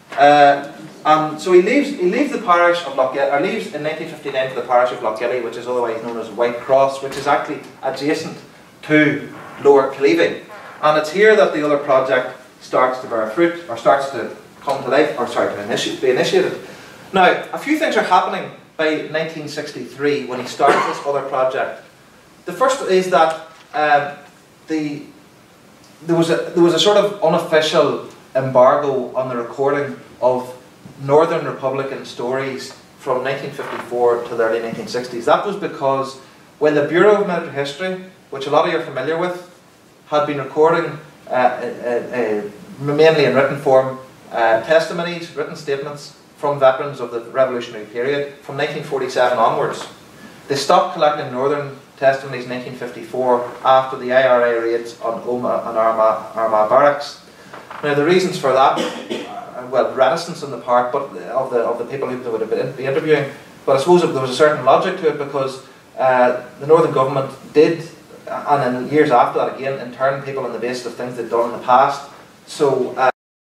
Uh, and so he leaves, he leaves the parish of Lochgilly, or leaves in nineteen fifty-nine for the parish of Lochgilly, which is otherwise known as White Cross, which is actually adjacent to Lower Cleavey. And it's here that the other project starts to bear fruit, or starts to come to life, or sorry, to initi be initiated. Now, a few things are happening by nineteen sixty-three when he starts this other project. The first is that um, the, there, was a, there was a sort of unofficial embargo on the recording of Northern Republican stories from nineteen fifty-four to the early nineteen sixties. That was because when the Bureau of Military History, which a lot of you are familiar with, had been recording uh, uh, uh, mainly in written form uh, testimonies, written statements from veterans of the revolutionary period from nineteen forty-seven onwards. They stopped collecting Northern testimonies in nineteen fifty-four after the I R A raids on Omagh and Armagh, Armagh barracks. Now the reasons for that, uh, well, reticence on the part but of the of the people who they would have been be interviewing, but I suppose there was a certain logic to it because uh, the Northern government did, and in years after that again, intern people on the basis of things they'd done in the past. So uh,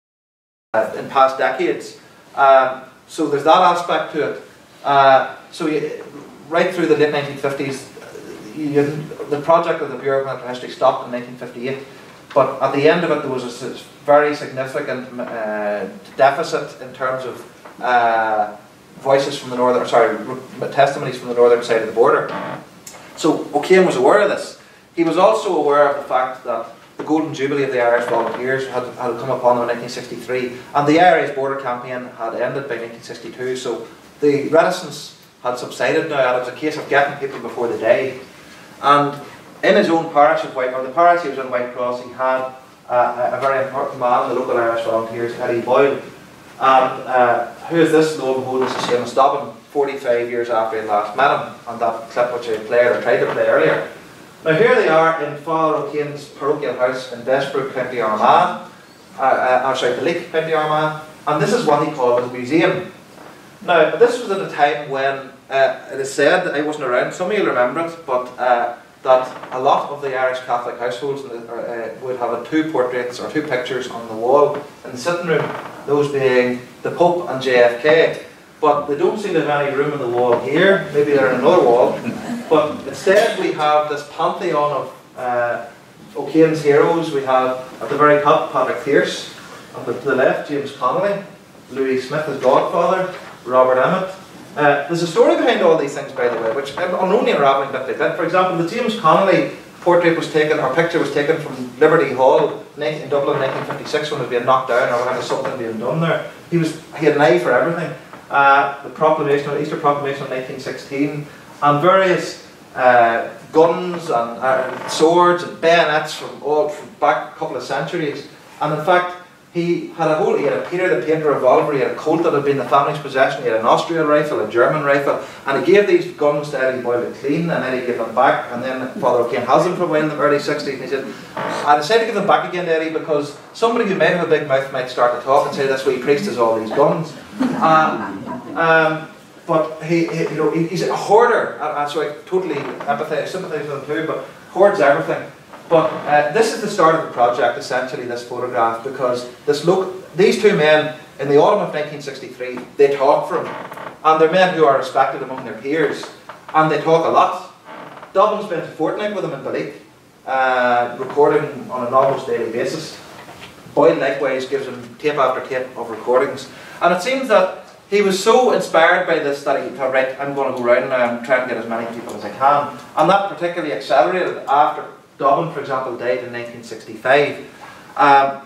in past decades, uh, so there's that aspect to it. Uh, so you, right through the late nineteen fifties. You, the project of the Bureau of Military History stopped in nineteen fifty-eight, but at the end of it there was a very significant uh, deficit in terms of uh, voices from the northern, sorry, testimonies from the northern side of the border. So O'Kane was aware of this. He was also aware of the fact that the Golden Jubilee of the Irish Volunteers had, had come upon them in nineteen sixty-three, and the Irish border campaign had ended by nineteen sixty-two, so the reticence had subsided now, and it was a case of getting people before the day. And in his own parish of White, or the parish he was in White Cross, he had uh, a very important man, the local Irish Volunteers, Eddie Boyle. And uh, who is this? Lo and behold, this is Seamus Dobbin, forty-five years after he last met him, and that clip which I played or tried to play earlier. Now here they are in Father O'Kane's parochial house in Bestbrook, County Armagh, uh, uh, or sorry, Leek, County Armagh, and this is what he called his museum. Now this was at a time when Uh, it is said, I wasn't around, some of you remember it, but uh, that a lot of the Irish Catholic households uh, uh, would have two portraits or two pictures on the wall in the sitting room, those being the Pope and J F K. But they don't seem to have any room in the wall here, maybe they're in another wall. But instead we have this pantheon of uh, O'Kane's heroes. We have at the very top Patrick Pearse, and to the left James Connolly, Louis Smith, his godfather, Robert Emmet. Uh, there's a story behind all these things, by the way, which I'm only unravelling bit by bit. For example, the James Connolly portrait was taken, or picture was taken from Liberty Hall in Dublin in nineteen fifty-six when it was being knocked down, or when something being done there. He was he had an eye for everything. Uh, the proclamation, the Easter Proclamation of nineteen sixteen, and various uh, guns and uh, swords and bayonets from all from back a couple of centuries. And in fact, he had a whole, he had a Peter the Painter revolver, he had a Colt that had been the family's possession, he had an Austrian rifle, a German rifle, and he gave these guns to Eddie Boyle to clean, and Eddie gave them back, and then Father O'Kane has them for a while in the early sixties, and he said, I decided to give them back again to Eddie because somebody who might have a big mouth might start to talk and say this wee priest has all these guns. Uh, um, but he, he, you know, he, he's a hoarder, and, and so I totally empathize, sympathise with him too, but hoards everything. But uh, this is the start of the project, essentially, this photograph, because this look, these two men, in the autumn of nineteen sixty-three, they talk for him. And they're men who are respected among their peers. And they talk a lot. Dobbin spent a fortnight with them in Ballyth, uh, recording on an almost daily basis. Boyle likewise gives him tape after tape of recordings. And it seems that he was so inspired by this that he thought, right, I'm going to go around now and try and get as many people as I can. And that particularly accelerated after Dobbin, for example, died in nineteen sixty-five. Um,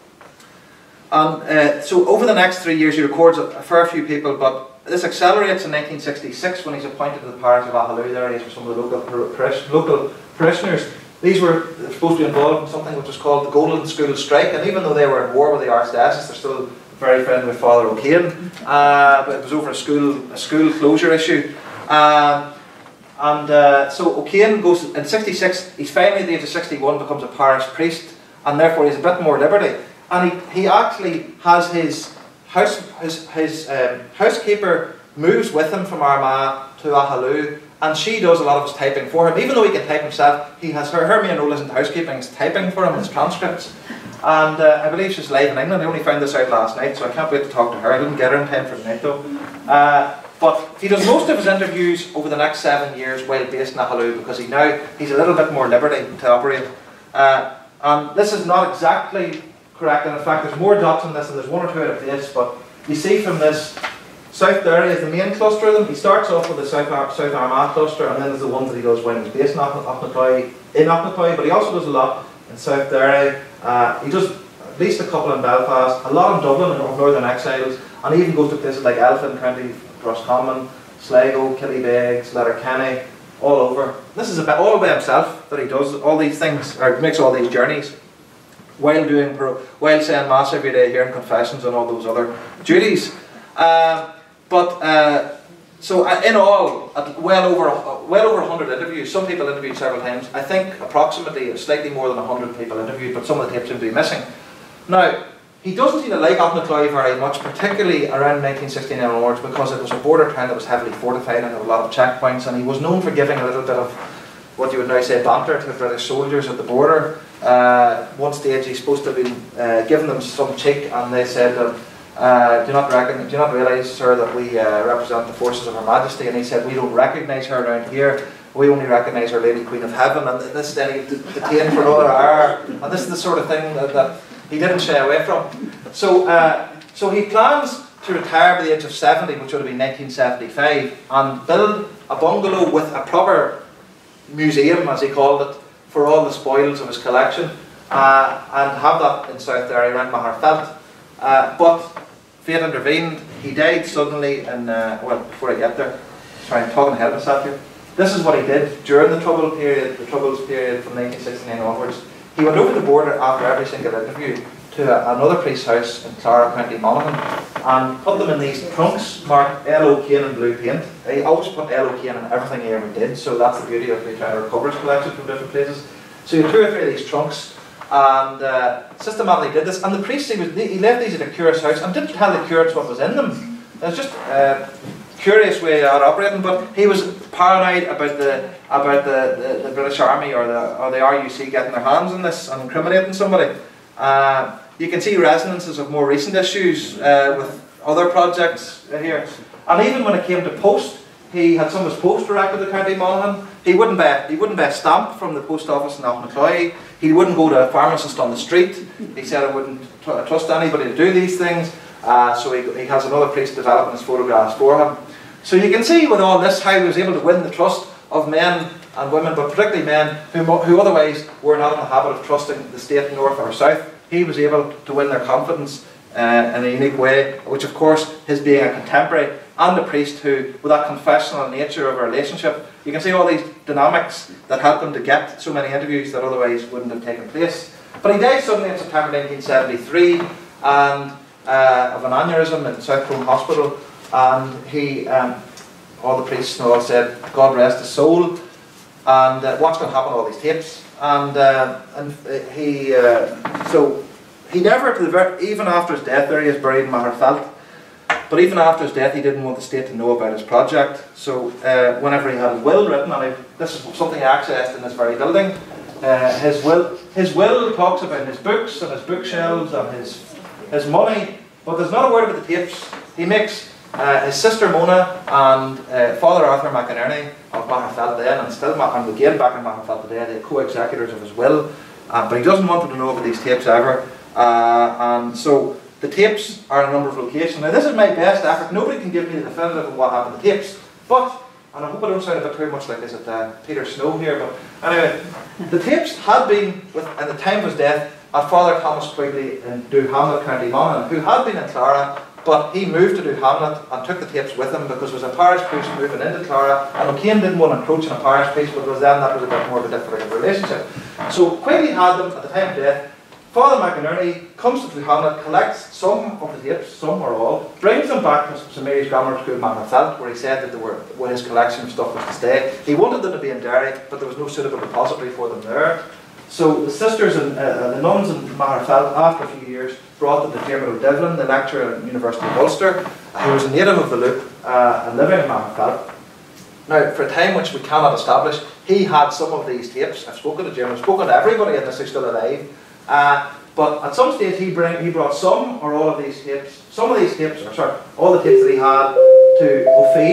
and uh, so over the next three years he records a, a fair few people, but this accelerates in nineteen sixty-six when he's appointed to the parish of Ahalou. There he is for some of the local, parish, local parishioners. These were supposed to be involved in something which was called the Golden School Strike, and even though they were at war with the Archdiocese, they're still very friendly with Father O'Kane. Uh, but it was over a school, a school closure issue. Um, And uh, so O'Kane goes, in sixty-six, he's finally at the age of sixty-one, becomes a parish priest, and therefore he has a bit more liberty. And he, he actually has his house, his, his um, housekeeper moves with him from Armagh to Ahalou, and she does a lot of his typing for him. Even though he can type himself, he has her, her main role isn't housekeeping, it's typing for him, his transcripts. And uh, I believe she's live in England. I only found this out last night, so I can't wait to talk to her. I didn't get her in time for tonight though. Uh, But he does most of his interviews over the next seven years while based in Ahalou because he now he's a little bit more liberty to operate. Uh, and this is not exactly correct, and in fact there's more dots in this and there's one or two out of place, but you see from this, South Derry is the main cluster of them. He starts off with the South, Ar South Armagh cluster, and then there's the ones that he does when he's based in Auchnacoy, in Auchnacoy, but he also does a lot in South Derry. Uh, he does at least a couple in Belfast, a lot in Dublin of Northern Exiles, and he even goes to places like Elphin County, Roscommon, Sligo, Killybegs, Letterkenny, all over. This is about all by himself that he does all these things, or makes all these journeys, while doing, while saying mass every day, hearing confessions and all those other duties. Uh, but uh, so uh, in all, at well over uh, well over a hundred interviews. Some people interviewed several times. I think approximately slightly more than a hundred people interviewed, but some of the tapes seem to be missing. Now, he doesn't seem to like Auchnacoy very much, particularly around nineteen sixty-nine onwards, because it was a border town that was heavily fortified and had a lot of checkpoints, and he was known for giving a little bit of what you would now say banter to the British soldiers at the border. Uh, one stage he's supposed to have been uh, giving them some cheek, and they said, uh, uh, do not reckon, do you not realise, sir, that we uh, represent the forces of Her Majesty? And he said, we don't recognise her around here, we only recognise Our Lady Queen of Heaven. And this then he detained for another hour, and this is the sort of thing that, that he didn't shy away from. So, uh, so he plans to retire by the age of seventy, which would have been nineteen seventy-five, and build a bungalow with a proper museum, as he called it, for all the spoils of his collection, uh, and have that in South Derry around Maharfelt. Uh, but fate intervened. He died suddenly in, uh, well, before I get there, sorry, I'm talking ahead of myself here. This is what he did during the Trouble period, the Troubles period from nineteen sixty-nine onwards. He went over the border after every single interview to a, another priest's house in Clara, County Monaghan, and put them in these trunks marked L O Kane in blue paint. He always put L O Kane in everything he ever did, so that's the beauty of me trying to recover his collection from different places. So he had two or three of these trunks, and uh, systematically did this. And the priest, he, was, he left these at a curate's house and didn't tell the curates what was in them. It was just a curious way of operating, but he was paranoid about the about the, the, the British Army or the or the R U C getting their hands on this and incriminating somebody. Uh, you can see resonances of more recent issues uh, with other projects here. And even when it came to post, he had some of his post directed to County Monaghan. He wouldn't buy he wouldn't buy a stamp from the post office in Auchnacoy. He wouldn't go to a pharmacist on the street. He said I wouldn't tr trust anybody to do these things. Uh, so he, he has another priest developing his photographs for him. So you can see with all this how he was able to win the trust of men and women, but particularly men who, who otherwise were not in the habit of trusting the state north or south. He was able to win their confidence uh, in a unique way, which of course his being a contemporary and a priest who, with that confessional nature of a relationship, you can see all these dynamics that helped him to get so many interviews that otherwise wouldn't have taken place. But he died suddenly in September nineteen seventy-three, and uh, of an aneurysm in South Cone Hospital, and he, um, all the priests and all said, God rest his soul, and uh, what's going to happen to all these tapes? And uh, and he, uh, so he never, to the very, even after his death, there he is buried in Maherfelt, but even after his death he didn't want the state to know about his project. So uh, whenever he had his will written, and I, this is something I accessed in this very building, uh, his will his will talks about his books and his bookshelves and his, his money, but there's not a word about the tapes. He makes uh, his sister Mona and uh, Father Arthur McInerney of Maherfelt then, and still and again back in Maherfelt today, the co-executors of his will, uh, but he doesn't want them to know about these tapes ever. Uh, and so the tapes are in a number of locations. Now this is my best effort. Nobody can give me the definitive of what happened to the tapes, but, and I hope I don't sound a bit too much like this at uh, Peter Snow here, but anyway, the tapes had been, with, at the time of his death, at Father Thomas Quigley in Duhamlet, County Monaghan, who had been in Clara, but he moved to Duhamlet and took the tapes with him because there was a parish priest moving into Clara, and O'Kane didn't want to encroach on a parish priest because then that was a bit more of a different relationship. So Quigley had them at the time of death. Father McInerney comes to Duhamlet, collects some of the tapes, some or all, brings them back to Saint Mary's Grammar School, Maherfelt, where he said that they were, where his collection of stuff was to stay. He wanted them to be in Derry, but there was no suitable repository for them there. So the sisters and uh, the nuns in Maherfelt, after a few years, brought them to Dermot O'Divlin, the lecturer at the University of Ulster, who was a native of the Loop uh, and living in Maherfelt. Now, for a time which we cannot establish, he had some of these tapes. I've spoken to Jim, I've spoken to everybody in this who's still alive. Uh, but at some stage he, bring, he brought some or all of these tapes, some of these tapes, or sorry, all the tapes that he had to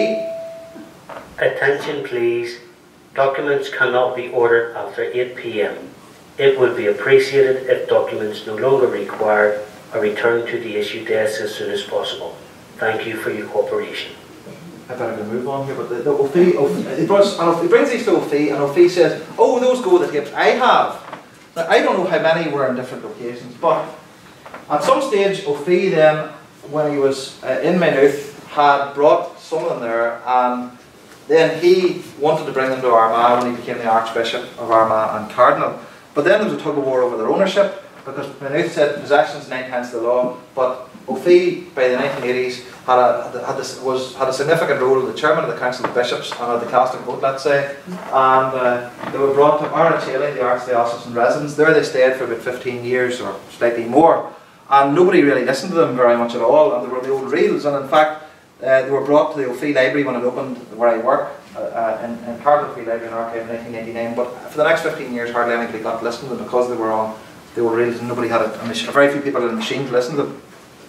O'Fee. Attention please, documents cannot be ordered after eight p m It would be appreciated if documents no longer required are returned to the issue desk as soon as possible. Thank you for your cooperation. I better move on here, but the, the O'Fee, O'Fee, he, brought, and he brings these to O'Fee, and O'Fee says, oh, those go with the tapes I have. Now, I don't know how many were in different locations, but at some stage, O'Fee then, when he was uh, in Maynooth, had brought some of them there, and then he wanted to bring them to Armagh when he became the Archbishop of Armagh and Cardinal. But then there was a tug of war over their ownership, because Maynooth said possessions nine tenths the law, but O'Fee, by the nineteen eighties, had a, had, a, was, had a significant role as the chairman of the Council of Bishops and had the casting vote, let's say, and uh, they were brought to Arnachaley, the Archdiocesan residence. There they stayed for about fifteen years or slightly more, and nobody really listened to them very much at all, and they were the old reels, and in fact uh, they were brought to the O'Fee Library when it opened where I work, uh, uh, in, in Cardinal O'Fee Library and Archive in nineteen ninety-nine, but for the next fifteen years hardly anybody got to listen to them because they were on the old reels and nobody had a, a machine, very few people had a machine to listen to them.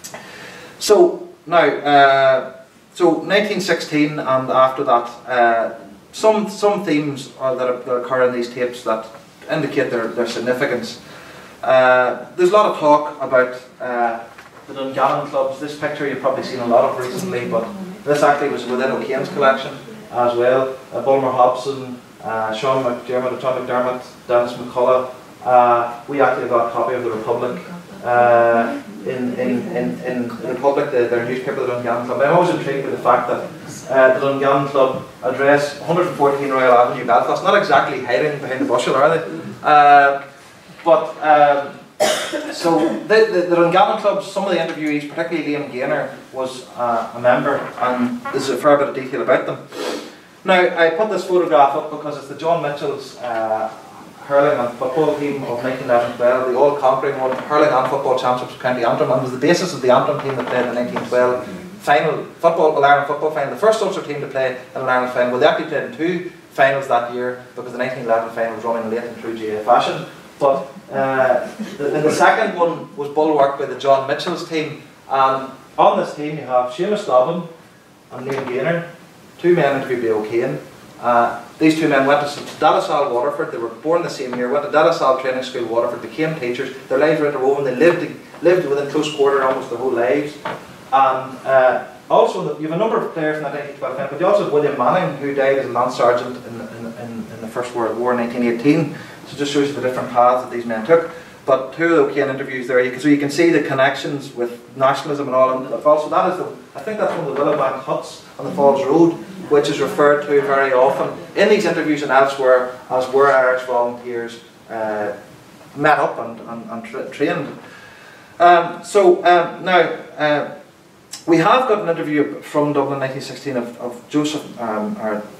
So now, uh, so nineteen sixteen and after that, uh, some some themes are, that, are, that occur in these tapes that indicate their, their significance. Uh, there's a lot of talk about uh, the Dungannon clubs. This picture you've probably seen a lot of recently, but this actually was within O'Kane's collection as well. Uh, Bulmer Hobson, uh, Sean McDermott, John McDermott, Dennis McCullough. Uh, we actually got a copy of the Republic. Uh, in, in, in, in the Republic, the, their newspaper, the Dungannon Club. I'm always intrigued with the fact that uh, the Dungannon Club address one hundred fourteen Royal Avenue, Belfast, not exactly hiding behind the bushel, are they? Uh, but, um, so the, the, the Dungannon Club, some of the interviewees, particularly Liam Gaynor, was uh, a member, and there's a fair bit of detail about them. Now, I put this photograph up because it's the John Mitchell's uh, hurling and football team of nineteen eleven twelve, the all-conquering one, hurling and football championships of County Antrim, and was the basis of the Antrim team that played in the nineteen twelve final, football, All-Ireland football final, the first Ulster team to play in an Ireland final. Well, they actually played in two finals that year because the nineteen eleven final was running late in true G A A fashion. But uh, the, the second one was bulwarked by the John Mitchell's team, and on this team you have Seamus Dobbin and Liam Gaynor, two men interviewed by O'Kane. Uh, these two men went to Dallasall, Waterford. They were born the same year, went to Dallasall Training School, Waterford, became teachers. Their lives were interwoven. They lived lived within close quarter almost their whole lives. And uh, also, you have a number of players in that nineteen twelve final, but you also have William Manning, who died as a Lance Sergeant in, in, in, in the First World War in nineteen eighteen. So it just shows you the different paths that these men took. But two of the O'Kane interviews there, you can, so you can see the connections with nationalism and all. And also, that is the, I think that's one of the Willowbank huts on the Falls Road, which is referred to very often in these interviews and elsewhere as where Irish volunteers uh, met up and, and, and tra trained. Um, so um, now uh, we have got an interview from Dublin nineteen sixteen of, of Joseph um, or uh,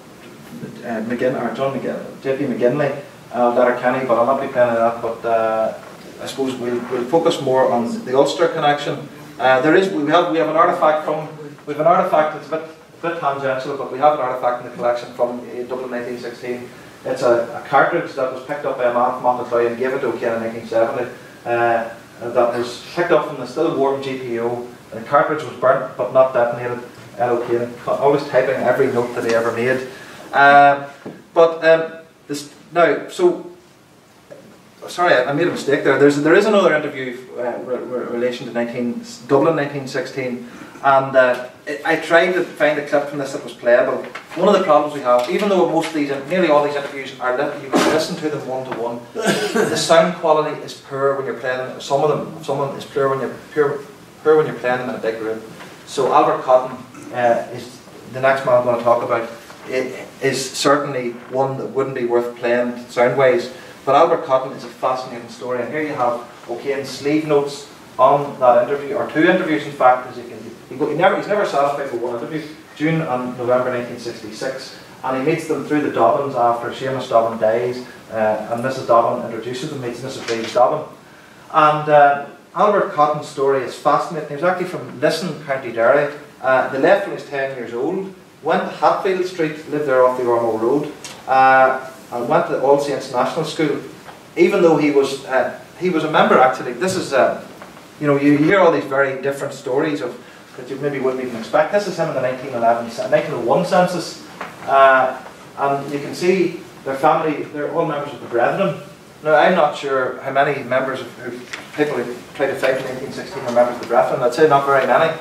McGinn or John McGinn, J P McGinley, uh, Letterkenny, but I'll not be playing that. But uh, I suppose we'll, we'll focus more on the Ulster connection. Uh, there is we have we have an artifact from we have an artifact that's a bit, a bit tangential, but we have an artifact in the collection from uh, Dublin nineteen sixteen. It's a, a cartridge that was picked up by a man from Montague and gave it to O'Kane in nineteen seventy. Uh, that was picked up from the still warm G P O. The cartridge was burnt but not detonated. L. O'Kane, always typing every note that he ever made. Uh, but um, this now so. Sorry, I made a mistake there. There's there is another interview uh, re re relation to nineteen Dublin nineteen sixteen, and uh, it, I tried to find a clip from this that was playable. One of the problems we have, even though most of these, nearly all these interviews are lit, you can listen to them one to one. The sound quality is poor when you're playing them. Some of them, some of them is poor when you're poor, poor when you're playing them in a big room. So Albert Cotton uh, is the next man I'm going to talk about. It is certainly one that wouldn't be worth playing sound-wise. But Albert Cotton is a fascinating story, and here you have O'Kane's sleeve notes on that interview, or two interviews in fact, as you can he, go, he never he's never satisfied with one interview, June and November nineteen sixty-six, and he meets them through the Dobbins after Seamus Dobbin dies, uh, and Missus Dobbin introduces them, meets Missus Reeves Dobbin. And uh, Albert Cotton's story is fascinating. He was actually from Lisson, County Derry. Uh, they left when he was ten years old, went to Hatfield Street, lived there off the Ormo Road, uh, and went to All Saints National School. Even though he was uh, he was a member, actually. This is uh, you know you hear all these very different stories of that you maybe wouldn't even expect. This is him in the nineteen eleven, nineteen oh one census, uh, and you can see their family. They're all members of the Brethren. Now I'm not sure how many members of who, people who tried to fight in nineteen sixteen are members of the Brethren. I'd say not very many.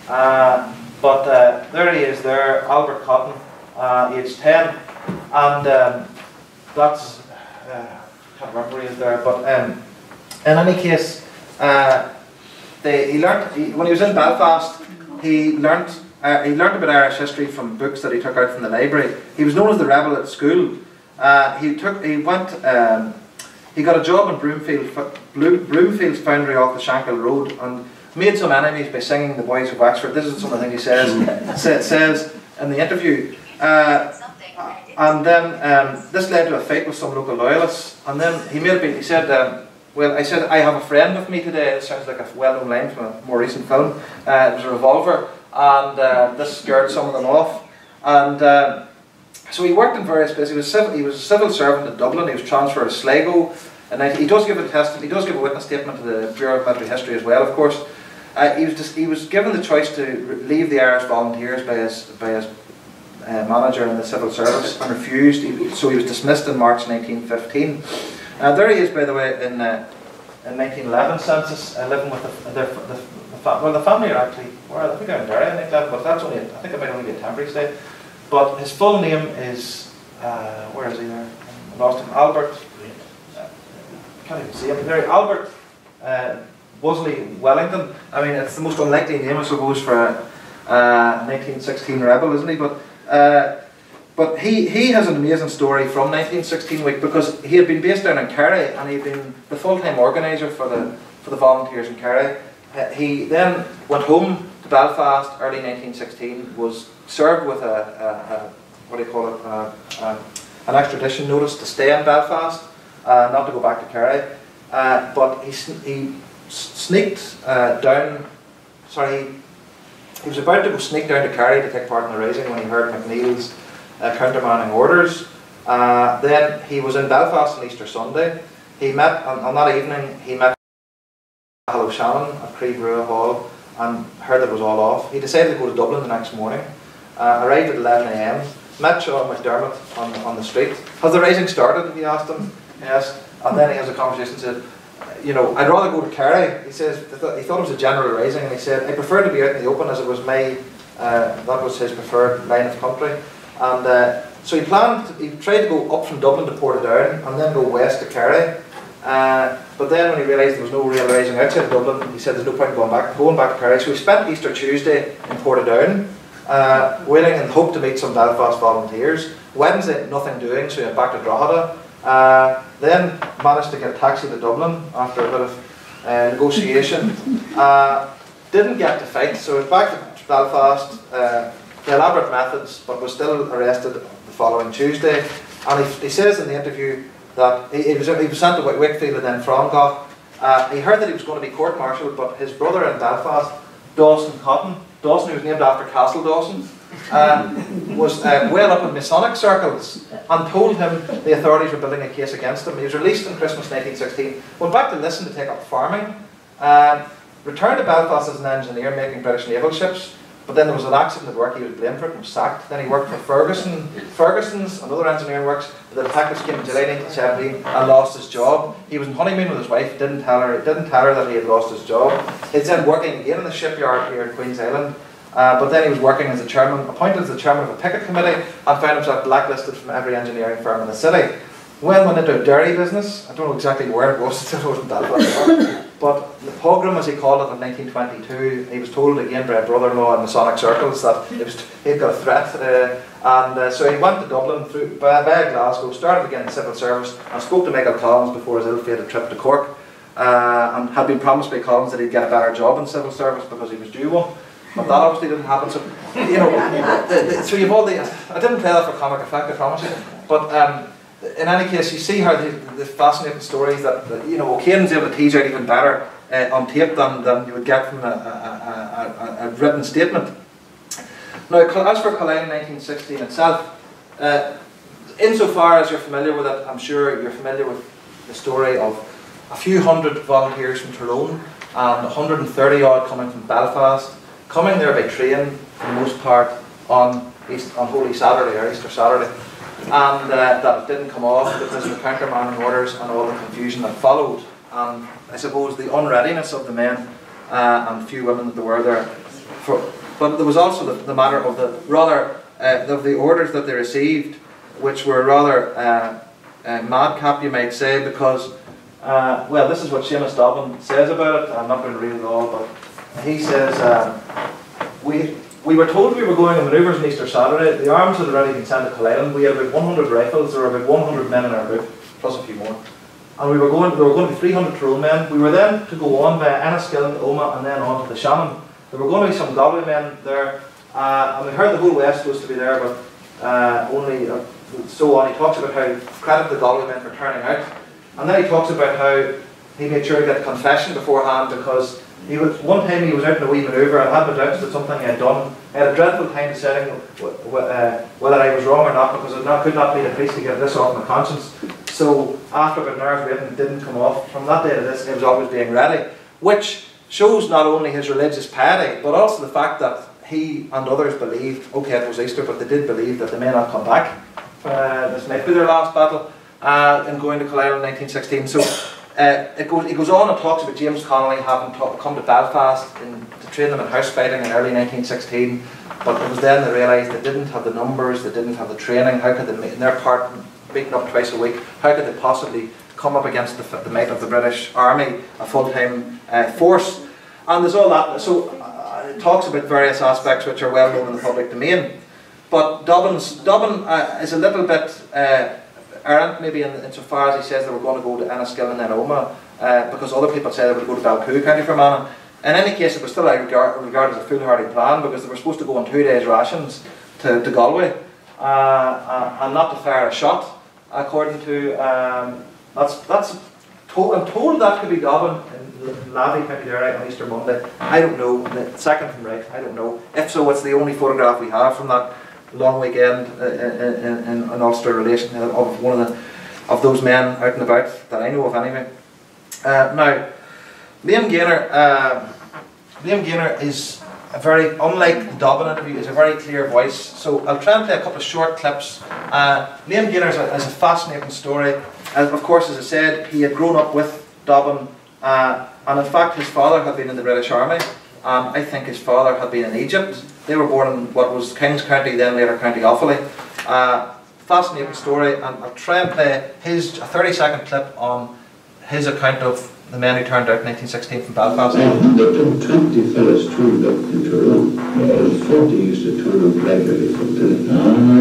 Uh, but uh, there he is. There, Albert Cotton, uh, age ten, and. Um, That's, uh, I can't remember where he is there, but um, in any case, uh, they, he learned, he, when he was in Belfast, he learned, uh, he learned about Irish history from books that he took out from the library. He was known as the rebel at school. Uh, he took, he went, um, he got a job in Broomfield, Broomfield's foundry off the Shankill Road, and made some enemies by singing The Boys of Wexford. This is some of the things he says, says in the interview. Uh, And then um, this led to a fight with some local loyalists. And then he made a bit, he said, um, well, I said, I have a friend with me today. It sounds like a well-known line from a more recent film. Uh, it was a revolver, and uh, this scared some of them off. And uh, so he worked in various places. He was, civil, he was a civil servant in Dublin. He was transferred to Sligo. And he does give a testimony, he does give a witness statement to the Bureau of Military History as well, of course. Uh, he was just, he was given the choice to leave the Irish Volunteers by his by his uh, manager in the civil service and refused. He, so he was dismissed in March nineteen fifteen. Uh, there he is, by the way, in uh, in nineteen eleven census, uh, living with the the, the, the fa well the family are actually well I think they're in Derry in nineteen eleven, but that's only a, I think it might only be a temporary stay. But his full name is uh, where is he there? I lost him. Albert. Can't even see him there. Albert uh, Wosley Wellington. I mean, it's the most unlikely name, I suppose, for a uh, nineteen sixteen rebel, isn't he? But uh, but he he has an amazing story from nineteen sixteen week, because he had been based down in Kerry and he'd been the full-time organiser for the for the volunteers in Kerry. Uh, he then went home to Belfast early nineteen sixteen. Was served with a, a, a what do you call it? A, a, an extradition notice to stay in Belfast. Uh, not to go back to Kerry, uh, but he, sn he sneaked uh, down, sorry, he, he was about to go sneak down to Kerry to take part in the rising when he heard McNeill's uh, countermanding orders. Uh, then he was in Belfast on Easter Sunday. He met, on, on that evening, he met Hello Shannon at Creebrua Hall and heard that it was all off. He decided to go to Dublin the next morning, uh, arrived at eleven A M, met Sean McDermott on, on the street. Has the rising started? He asked him. Yes, and then he has a conversation and said, you know, I'd rather go to Kerry. He says, he thought it was a general rising, and he said, I prefer to be out in the open as it was my, uh, that was his preferred line of country. And uh, so he planned, to, he tried to go up from Dublin to Portadown and then go west to Kerry. Uh, but then when he realised there was no real rising outside of Dublin, he said there's no point going back, going back to Kerry. So he spent Easter Tuesday in Portadown, uh, waiting and hoped to meet some Belfast volunteers. Wednesday, nothing doing, so he went back to Drogheda. Uh, then managed to get a taxi to Dublin after a bit of uh, negotiation. Uh, didn't get to fight, so he went back to Belfast, uh, the elaborate methods, but was still arrested the following Tuesday. And he, he says in the interview that he, he, was, he was sent to Wakefield and then Frongach. Uh, he heard that he was going to be court-martialed, but his brother in Belfast, Dawson Cotton, Dawson, who was named after Castle Dawson, um, was uh, well up in Masonic circles and told him the authorities were building a case against him. He was released in Christmas nineteen sixteen, went back to Lisson to take up farming, uh, returned to Belfast as an engineer making British naval ships, but then there was an accident at work, he was blamed for it and was sacked. Then he worked for Ferguson, Ferguson's and other engineering works. The detectives came in July nineteen seventeen and lost his job. He was on honeymoon with his wife, didn't tell her, didn't tell her that he had lost his job. He'd then working again in the shipyard here in Queen's Island. Uh, but then he was working as a chairman, appointed as the chairman of a picket committee, and found himself blacklisted from every engineering firm in the city. When went into a dairy business, I don't know exactly where it was, it wasn't Belfast, but the pogrom, as he called it, in nineteen twenty-two, he was told again by a brother-in-law in Masonic circles that it was, he'd got a threat, uh, and uh, so he went to Dublin through via Glasgow, started again in civil service, and spoke to Michael Collins before his ill-fated trip to Cork, uh, and had been promised by Collins that he'd get a better job in civil service because he was due one. But that obviously didn't happen. So, you know, the, the, so you've all the. I didn't play that for comic effect, I promise you. But um, in any case, you see how the, the fascinating stories that, that you know, O'Kane's able to tease out even better uh, on tape than, than you would get from a, a, a, a, a written statement. Now, as for Culloden nineteen sixteen itself, uh, insofar as you're familiar with it, I'm sure you're familiar with the story of a few hundred volunteers from Tyrone and one hundred thirty odd coming from Belfast, coming there by train for the most part on East, on Holy Saturday or Easter Saturday, and uh, that it didn't come off because of the countermanding orders and all the confusion that followed, and I suppose the unreadiness of the men uh, and few women that there were there. For, but there was also the, the matter of the rather uh, of the orders that they received, which were rather uh, uh, madcap, you might say, because uh, well, this is what Seamus Dobbin says about it. I'm not going to read it all, but he says, um, we, we were told we were going on manoeuvres on Easter Saturday. The arms had already been sent to Culloden. We had about one hundred rifles. There were about one hundred men in our group, plus a few more. And we were going, there were going to be three hundred Tyrone men. We were then to go on via Enniskillen to Omagh and then on to the Shannon. There were going to be some Galway men there. Uh, and we heard the whole West was to be there, but uh, only uh, so on. He talks about how he credited the Galway men for turning out. And then he talks about how he made sure to get confession beforehand because He was, one time he was out in a wee manoeuvre and had my doubts that something he had done. I had a dreadful time deciding uh, whether I was wrong or not because I not, could not plead a priest to get this off my conscience. So after about an hour's waiting, it didn't come off. From that day to this, he was always being ready, which shows not only his religious piety, but also the fact that he and others believed, okay, it was Easter, but they did believe that they may not come back. Uh, this might be their last battle uh, in going to Culloden in nineteen sixteen. So. Uh, it, goes, it goes on and talks about James Connolly having come to Belfast in, to train them in house fighting in early nineteen sixteen, but it was then they realised they didn't have the numbers, they didn't have the training. How could they, in their part, beaten up twice a week, how could they possibly come up against the, the might of the British Army, a full-time uh, force? And there's all that. So uh, it talks about various aspects which are well known in the public domain. But Dobbin's, Dobbin uh, is a little bit uh, errant maybe in, insofar as he says they were going to go to Enniskillen and then Omagh, uh, because other people say they would go to Balcoo, County Fermanagh. In any case, it was still regard, regarded as a foolhardy plan because they were supposed to go on two days' rations to, to Galway uh, uh, and not to fire a shot, according to, um, that's, that's to, I'm told that could be Dobbin in Lavey, County Derry on Easter Monday. I don't know, the second from right, I don't know. If so, it's the only photograph we have from that long weekend uh, in, in, in Ulster relation of one of the of those men out and about that I know of anyway. Uh, now, Liam Gaynor, uh, Liam Gaynor is a very, unlike the Dobbin interview, is a very clear voice. So I'll try and play a couple of short clips. Uh, Liam Gaynor is a, is a fascinating story. And of course, as I said, he had grown up with Dobbin, uh, and in fact, his father had been in the British Army. Um, I think his father had been in Egypt. They were born in what was Kings County, then later County Offaly. Uh, fascinating story, and I'll try and play his a thirty second clip on his account of the men who turned out in nineteen sixteen from Belfast. one hundred twenty fellas turned up in Tyrone. Well, forty used to turn up regularly from the... Ah, that's what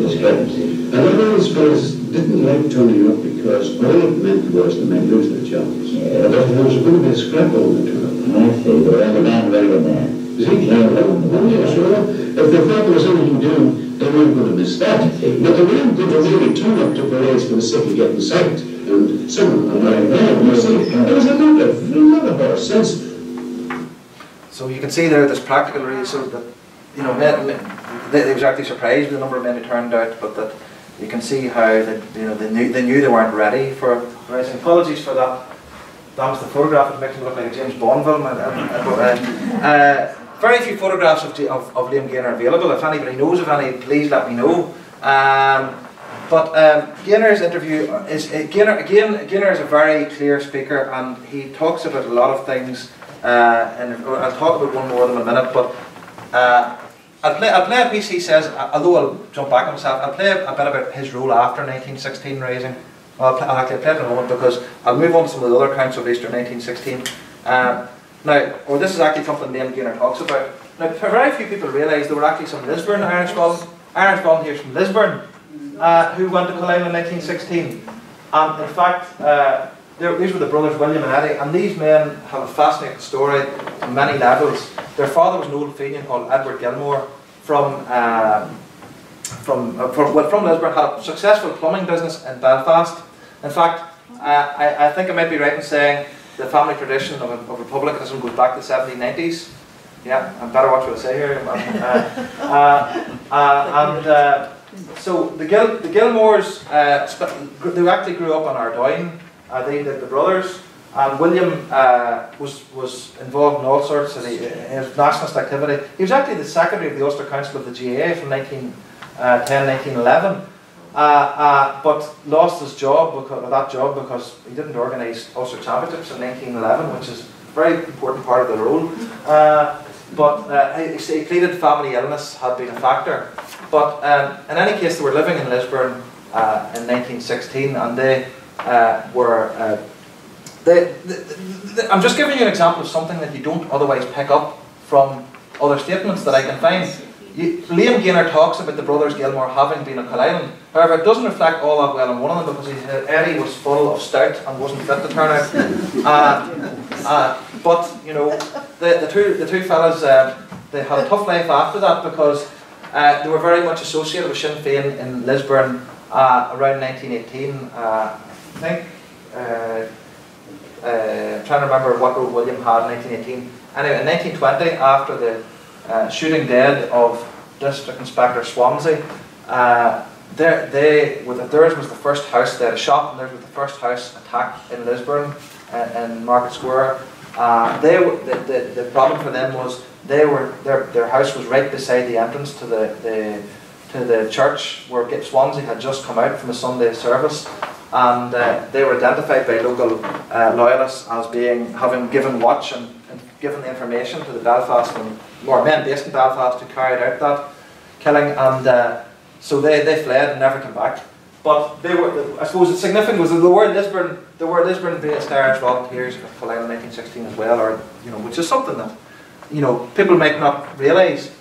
discrepancies. And all these fellas didn't like turning up because all it meant was they might lose their jobs. Yeah. But there was going to be a scrap all the turn up. I see, they were in the band ready with that. See, yeah, well, yeah, sure. If they thought there was anything doing, they weren't going to miss that. But they weren't going to really turn up to parades for the sake of getting sacked. And some of them were like that. You see, there was a lot of, a lot of horse sense. So you can see there this practical reason that, you know, men, men, they, they was actually surprised with the number of men who turned out, but that you can see how they, you know, they knew they knew they weren't ready for rising. Apologies for that. That was the photograph. It makes me look like a James Bond film. Uh, uh, uh, very few photographs of, of, of Liam Gaynor available. If anybody knows of any, please let me know. Um, but um, Gaynor's interview is uh, Gaynor, again. Gaynor is a very clear speaker, and he talks about a lot of things. Uh, and I'll talk about one more in a minute, but uh, I'll play, I'll play a piece he says, although I'll jump back on myself, I'll play a bit about his role after nineteen sixteen rising. Well, I'll, play, I'll actually play it in a moment because I'll move on to some of the other accounts of Easter nineteen sixteen. Uh, now, or this is actually something Liam Gaynor talks about. Now, very few people realise there were actually some Lisburn Irish, vol Irish volunteers from Lisburn uh, who went to Carlisle in nineteen sixteen. And in fact, uh, these were the brothers William and Eddie, and these men have a fascinating story on many levels. Their father was an old Fenian called Edward Gilmore from uh, from, uh, from, well, from Lisburn, had a successful plumbing business in Belfast. In fact, uh, I, I think I might be right in saying the family tradition of, of republicanism goes back to the seventeen nineties. Yeah, I better watch what I say here. Uh, uh, uh, and uh, so the, Gil the Gilmores, uh, they actually grew up on Ardoyne. Uh, they did the brothers, and William uh, was was involved in all sorts of the, his nationalist activity. He was actually the secretary of the Ulster Council of the G A A from nineteen ten, nineteen eleven, uh, uh, but lost his job because that job because he didn't organise Ulster Championships in nineteen eleven, which is a very important part of the role. Uh, but uh, he, he pleaded family illness had been a factor. But um, in any case, they were living in Lisburn uh, in nineteen sixteen, and they. Uh, were uh, they, they, they, I'm just giving you an example of something that you don't otherwise pick up from other statements that I can find. You, Liam Gaynor talks about the brothers Gilmore having been at Carlisle. However, it doesn't reflect all that well on one of them because he, uh, Eddie was full of stout and wasn't fit to turn out. Uh, uh, but you know, the, the two the two fellas uh, they had a tough life after that because uh, they were very much associated with Sinn Féin in Lisburn uh, around nineteen eighteen. Uh, I think, uh, uh, trying to remember what role William had in nineteen eighteen. Anyway, in nineteen twenty, after the uh, shooting dead of District Inspector Swansea, uh, they, with the, theirs was the first house, they had a shop, and theirs was the first house attacked in Lisburn, uh, in Market Square. Uh, they, the, the, the problem for them was they were their, their house was right beside the entrance to the, the, to the church where Swansea had just come out from a Sunday service. And uh, they were identified by local uh, loyalists as being having given watch and, and given the information to the Belfast and more men based in Belfast who carried out that killing, and uh, so they, they fled and never came back. But they were, I suppose it's significant was that there were Lisburn, there were Lisburn-based Irish volunteers at Carlisle in nineteen sixteen as well, or you know, which is something that you know people might not realise.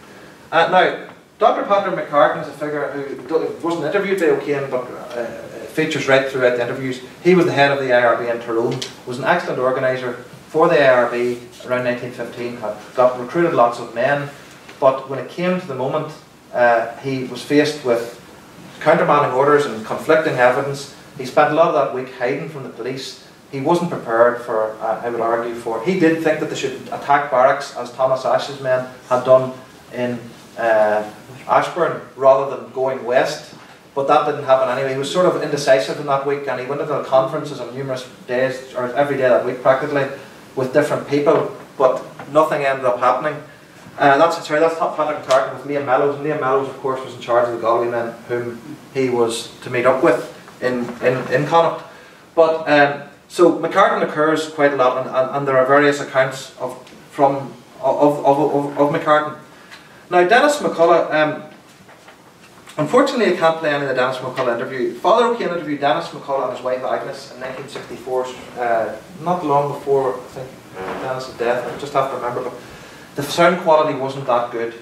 Uh, now, Doctor Patrick McCartan is a figure who wasn't interviewed by O'Kane, but. Uh, features right throughout the interviews. He was the head of the I R B in Tyrone, was an excellent organiser for the I R B around nineteen fifteen, had got recruited lots of men, but when it came to the moment, uh, he was faced with countermanding orders and conflicting evidence. He spent a lot of that week hiding from the police. He wasn't prepared for, uh, I would argue, for, he did think that they should attack barracks as Thomas Ashe's men had done in uh, Ashbourne, rather than going west. But that didn't happen anyway. He was sort of indecisive in that week, and he went into conferences on numerous days, or every day that week practically, with different people, but nothing ended up happening. Uh, that's sorry, that's not Patrick McCartan with Liam Mellows, and Liam Mellows, of course, was in charge of the Galway men, whom he was to meet up with in in in Connacht. But um, so McCartan occurs quite a lot, and, and, and there are various accounts of from of of of, of McCartan. Now, Dennis McCullough. Um, Unfortunately, I can't play any of the Dennis McCullough interview. Father O'Kane interviewed Dennis McCullough and his wife Agnes in nineteen sixty-four, uh, not long before, I think, Dennis' death. I just have to remember, but the sound quality wasn't that good.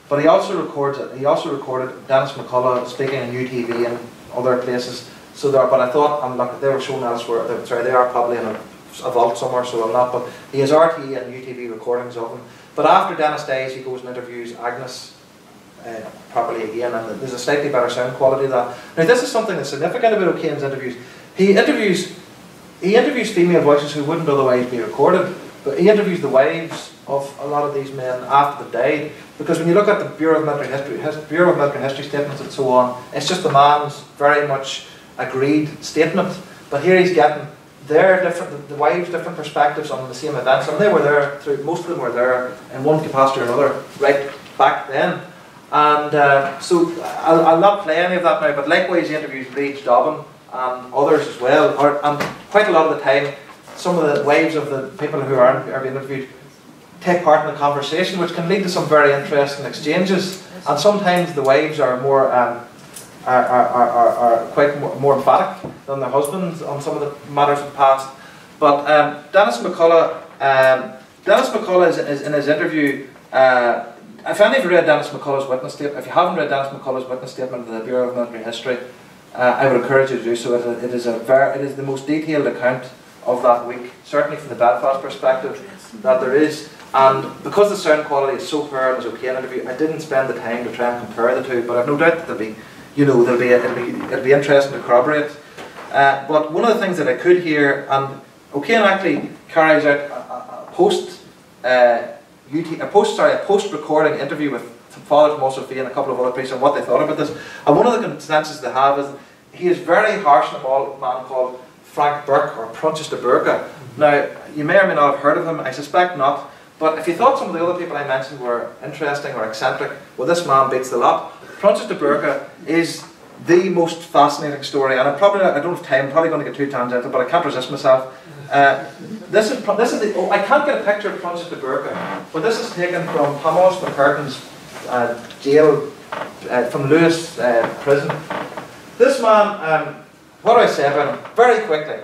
but he also records it. He also recorded Dennis McCullough speaking on U T V and other places. So there, but I thought, and look, they were shown elsewhere. They're, sorry, they are probably in a, a vault somewhere, so I'm not. But he has R T and U T V recordings of him. But after Dennis dies, he goes and interviews Agnes uh, properly again, and there's a slightly better sound quality of that. Now, this is something that's significant about O'Kane's interviews. He interviews, he interviews female voices who wouldn't otherwise be recorded. But he interviews the wives of a lot of these men after they died, because when you look at the Bureau of Military History, his, Bureau of Military History statements and so on, it's just the man's very much agreed statement. But here he's getting their different, the, the wives' different perspectives on the same events, and they were there through. Most of them were there in one capacity or another right back then. And uh, so I'll, I'll not play any of that now. But likewise, he interviews Leach Dobbin and others as well. Or, and quite a lot of the time, some of the wives of the people who are, are being interviewed take part in the conversation, which can lead to some very interesting exchanges. And sometimes the wives are more um, are, are, are, are quite more, more emphatic than their husbands on some of the matters of the past. But um, Dennis McCullough, um, Dennis McCullough is, is in his interview. Uh, if any of you read Dennis McCullough's witness statement, if you haven't read Dennis McCullough's witness statement of the Bureau of Military History, uh, I would encourage you to do so. It, it is a very, it is the most detailed account of that week, certainly from the Belfast perspective, that there is. And because the sound quality is so poor in his O'Kane interview, I didn't spend the time to try and compare the two, but I've no doubt that there'll be, you know, there'll be, it'll be, it'll be interesting to corroborate. Uh, but one of the things that I could hear, and O'Kane actually carries out a, a, a post, uh, UT, a post, sorry, a post-recording interview with Father Tomas O'Fee and a couple of other priests on what they thought about this. And one of the consensus they have is he is very harsh on a man called Frank Burke, or Prunches de Burke. Now, you may or may not have heard of him, I suspect not, but if you thought some of the other people I mentioned were interesting or eccentric, well, this man beats the lot. Prunches de Burke is the most fascinating story, and I'm probably not, I don't have time, I'm probably going to get too tangential, but I can't resist myself. Uh, this is this is the, oh, I can't get a picture of Prunches de Burke, but this is taken from Thomas McCurtain's uh, jail, uh, from Lewis uh, prison. This man, um, what do I say about him? Very quickly,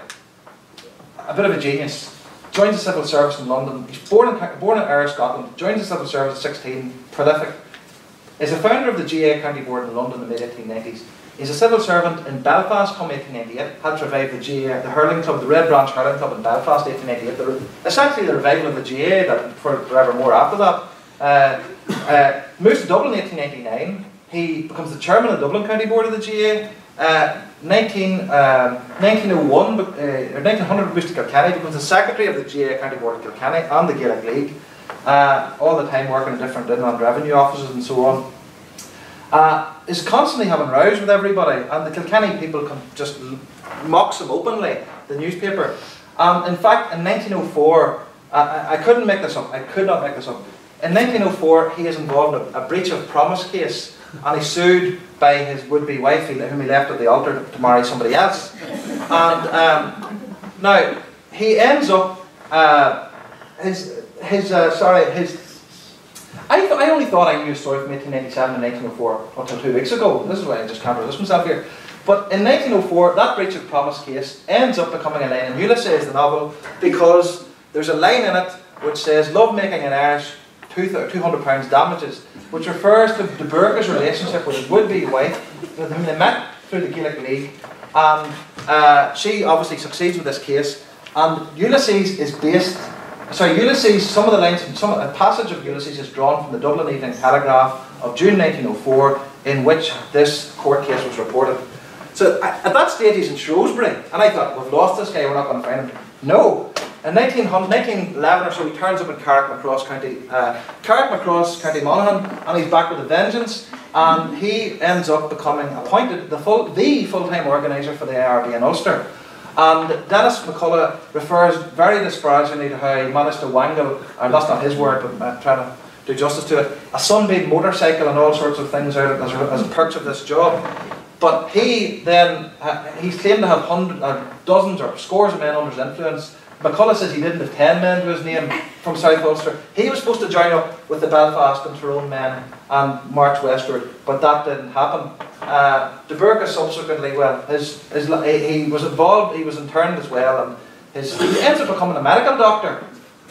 a bit of a genius. Joins the civil service in London. He's born in, born in Ayr, Scotland. Joins the civil service at sixteen. Prolific. Is a founder of the G A County Board in London in the mid eighteen nineties. He's a civil servant in Belfast come eighteen ninety-eight. Helped revive the G A, the hurling club, the Red Branch Hurling Club in Belfast eighteen ninety-eight. The, essentially the revival of the G A that for forever more after that. Uh, uh, moves to Dublin in eighteen ninety-nine. He becomes the chairman of the Dublin County Board of the G A. Uh, nineteen, um, nineteen oh one, uh, or nineteen hundred, moves to Kilkenny, becomes the secretary of the G A County Board of Kilkenny and the Gaelic League, uh, all the time working in different inland revenue offices and so on. Uh, is constantly having rows with everybody, and the Kilkenny people can just mocks him openly, the newspaper. Um, in fact, in nineteen oh four, uh, I, I couldn't make this up, I could not make this up. In nineteen oh four, he is involved in a, a breach of promise case, and he's sued by his would-be wife, whom he left at the altar to marry somebody else. And um, now he ends up uh, his his uh, sorry his. I th I only thought I knew a story from eighteen ninety-seven and nineteen oh four until two weeks ago. This is why I just can't resist myself here. But in nineteen oh four, that breach of promise case ends up becoming a line in Ulysses, the novel, because there's a line in it which says love making in Irish, two hundred pounds damages, which refers to de Burke's relationship with his would-be wife, with whom they met through the Gaelic League, and uh, she obviously succeeds with this case. And Ulysses is based, sorry, Ulysses, some of the lines, some a passage of Ulysses is drawn from the Dublin Evening Telegraph of June nineteen oh four, in which this court case was reported. So at that stage he's in Shrewsbury, and I thought, we've lost this guy, we're not going to find him. No. In nineteen eleven or so, he turns up in Carrickmacross, County uh, Carrickmacross, County Monaghan, and he's back with a vengeance. And he ends up becoming appointed the full, the full-time organiser for the A R B in Ulster. And Dennis McCullough refers very disparagingly to how he managed to wangle, and that's not his word, but I'm trying to do justice to it, a Sunbeam motorcycle and all sorts of things out as, as perks of this job. But he then, uh, he's claimed to have hundreds, uh, dozens or scores of men under his influence. McCullough says he didn't have ten men to his name from South Ulster. He was supposed to join up with the Belfast and Tyrone men and march westward, but that didn't happen. Uh, de Burke subsequently, well, his, his, he was involved, he was interned as well, and his, he ends up becoming a medical doctor.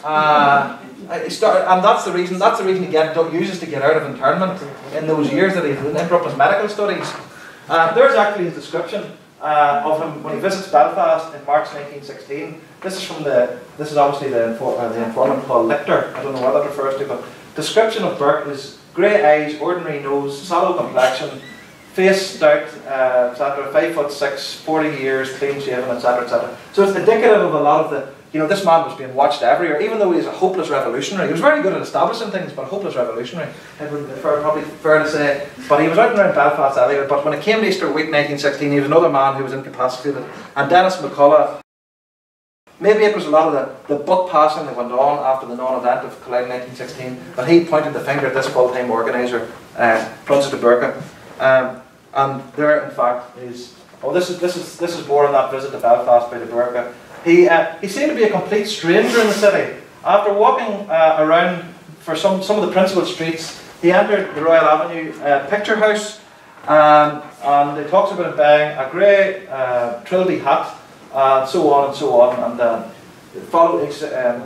Uh, I started, and that's the reason. That's the reason he get, uses to get out of internment in those years that he interrupted his medical studies. Uh, there's actually his description uh, of him when he visits Belfast in March nineteen sixteen. This is from the. This is obviously the uh, the informant called Lichter. I don't know what that refers to, but description of Burke is grey eyes, ordinary nose, sallow complexion, face stout, uh, et cetera. Five foot six, forty years, clean shaven, et cetera, et cetera. So it's indicative of a lot of the. You know, this man was being watched everywhere, even though he was a hopeless revolutionary. He was very good at establishing things, but a hopeless revolutionary, it would be fair, probably fair to say. But he was out and around Belfast anyway. But when it came to Easter week nineteen sixteen, he was another man who was incapacitated. And Dennis McCullough, maybe it was a lot of the, the butt passing that went on after the non-event of Collide nineteen sixteen, but he pointed the finger at this full-time organiser, uh, Francis de Burke. Um, and there, in fact, is, oh, this is, this is, this is more on that visit to Belfast by de Burke. He, uh, he seemed to be a complete stranger in the city. After walking uh, around for some, some of the principal streets, he entered the Royal Avenue uh, Picture House, um, and he talks about him buying a grey uh, trilby hat, and so on and so on. And uh, followed his, um,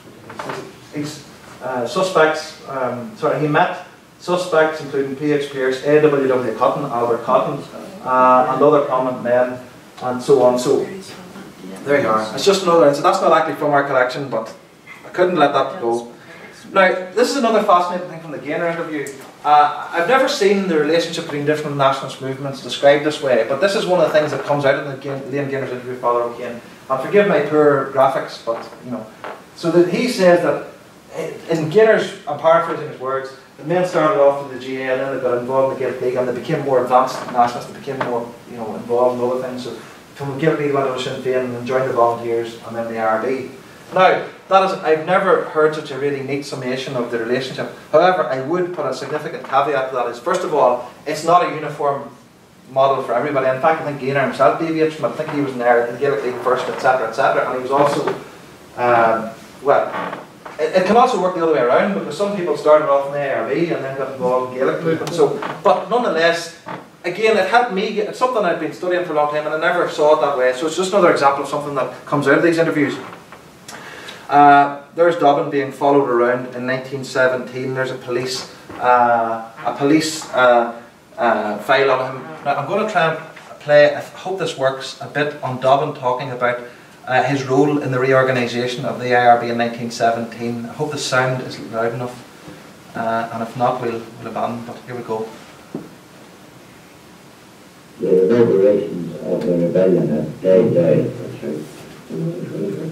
his uh, suspects. Um, sorry, he met suspects including P H Pierce, A W W Cotton, Albert Cotton, uh, and other prominent men, and so on. So. There you are. It's just another incident. That's not actually from our collection, but I couldn't let that go. Now, this is another fascinating thing from the Gaynor interview. Uh, I've never seen the relationship between different nationalist movements described this way, but this is one of the things that comes out in the Liam Gaynor's interview with Father O'Kane. And forgive my poor graphics, but you know. So that he says that in Gaynor's, I'm paraphrasing his words, the men started off with the G A and then they got involved in the Gaelic League and they became more advanced nationalists, they became more, you know, involved in other things. So from the Gaelic League went to Sinn Féin and joined the Volunteers and then the R B. Now, that is, I've never heard such a really neat summation of the relationship. However, I would put a significant caveat to that is, first of all, it's not a uniform model for everybody. In fact, I think Gaynor himself deviates from it. I think he was in there in the Gaelic League first, et cetera, et cetera. And he was also, um, well, it, it can also work the other way around because some people started off in the A R B and then got involved in Gaelic movement. So, but nonetheless, again, it helped me. It's something I've been studying for a long time, and I never saw it that way. So it's just another example of something that comes out of these interviews. Uh, there's Dobbin being followed around in nineteen seventeen. There's a police, uh, a police uh, uh, file on him. Now I'm going to try and play. I hope this works a bit on Dobbin talking about uh, his role in the reorganisation of the I R B in nineteen seventeen. I hope the sound is loud enough, uh, and if not, we'll, we'll abandon. But here we go. The reverberations of the rebellion had died down. That's right.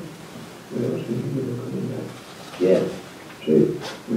Yes, true.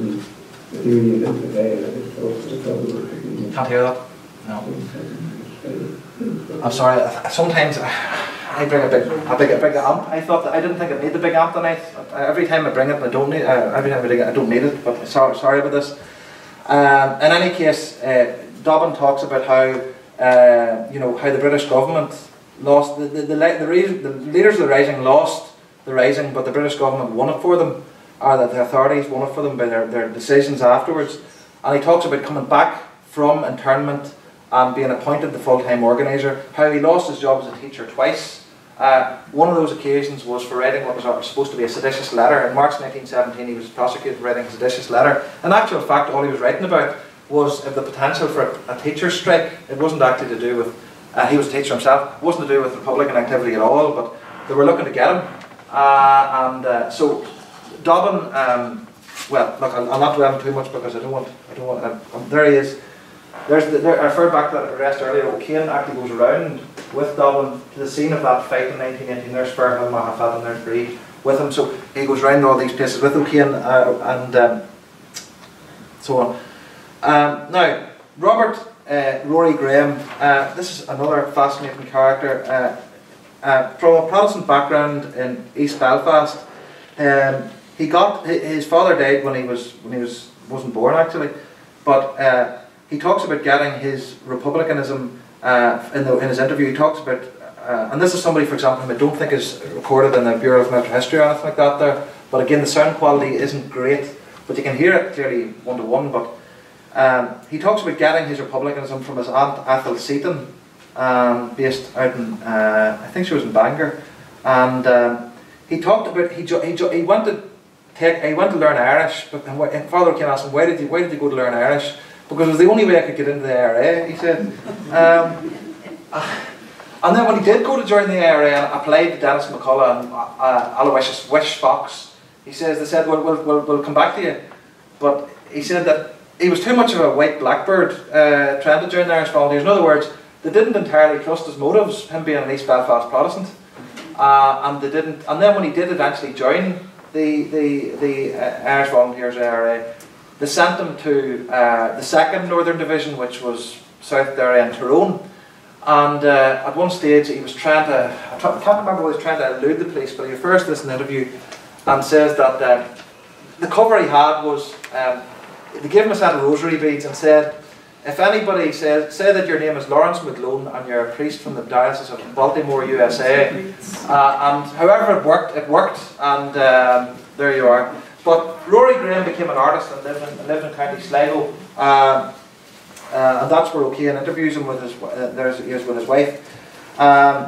Can't hear that? No. I'm sorry, sometimes I bring a big, a big, a big amp. I thought that, I didn't think I'd need the big amp tonight. Every time I bring it, I don't need. Uh, every time I bring it, I don't need it. But sorry, sorry about this. Um, in any case, uh, Dobbin talks about how uh, you know how the British government lost the the the, the, reason, the leaders of the Rising lost the Rising, but the British government won it for them, or that the authorities won it for them by their, their decisions afterwards. And he talks about coming back from internment and being appointed the full-time organiser, how he lost his job as a teacher twice. Uh, one of those occasions was for writing what was supposed to be a seditious letter. In March nineteen seventeen he was prosecuted for writing a seditious letter. In actual fact, all he was writing about was the potential for a, a teacher's strike. It wasn't actually to do with, uh, he was a teacher himself, it wasn't to do with Republican activity at all, but they were looking to get him. Uh, and uh, so Dobbin, um, well, look, I'll, I'll not dwell on too much because I don't want, I don't want. Uh, um, there he is. There's the, there, I referred back to that arrest earlier. O'Kane actually goes around with Dobbin to the scene of that fight in nineteen eighteen. There's Fairhill, Mahafat, and there's Breed with him. So he goes around all these places with O'Kane uh, and um, so on. Um, now, Robert uh, Rory Graham. Uh, this is another fascinating character. Uh, Uh, from a Protestant background in East Belfast, um, he got his father died when he was when he was wasn't born actually, but uh, he talks about getting his republicanism uh, in the in his interview. He talks about, uh, and this is somebody, for example, whom I don't think is recorded in the Bureau of Military History or anything like that. There, but again, the sound quality isn't great, but you can hear it clearly one to one. But um, he talks about getting his republicanism from his aunt Ethel Seaton. Um, based out in, uh, I think she was in Bangor, and um, he talked about he he he wanted take, he went to learn Irish, but and wh- Father O'Kane asked him, why did you, why did you go to learn Irish? Because it was the only way I could get into the I R A, he said. Um, uh, and then when he did go to join the I R A and applied to Dennis McCullough and uh, Aloysius Wish Fox, he says, they said, well, we'll, we'll, we'll come back to you. But he said that he was too much of a white blackbird uh, trying to join the Irish Volunteers. In other words, they didn't entirely trust his motives, him being an East Belfast Protestant. Uh, and they didn't. And then when he did eventually join the the the uh, Irish Volunteers I R A, they sent him to uh, the second Northern Division, which was south there in Tyrone. And uh, at one stage he was trying to, I can't remember whether he was trying to elude the police, but he refers to this in an interview and says that uh, the cover he had was, um, they gave him a set of rosary beads and said, if anybody says, say that your name is Lawrence McLone and you're a priest from the Diocese of Baltimore, U S A, uh, and however it worked, it worked, and um, there you are. But Rory Graham became an artist and lived in, lived in County Sligo, uh, uh, and that's where O'Kane interviews him with his, uh, there's, he is with his wife. Um,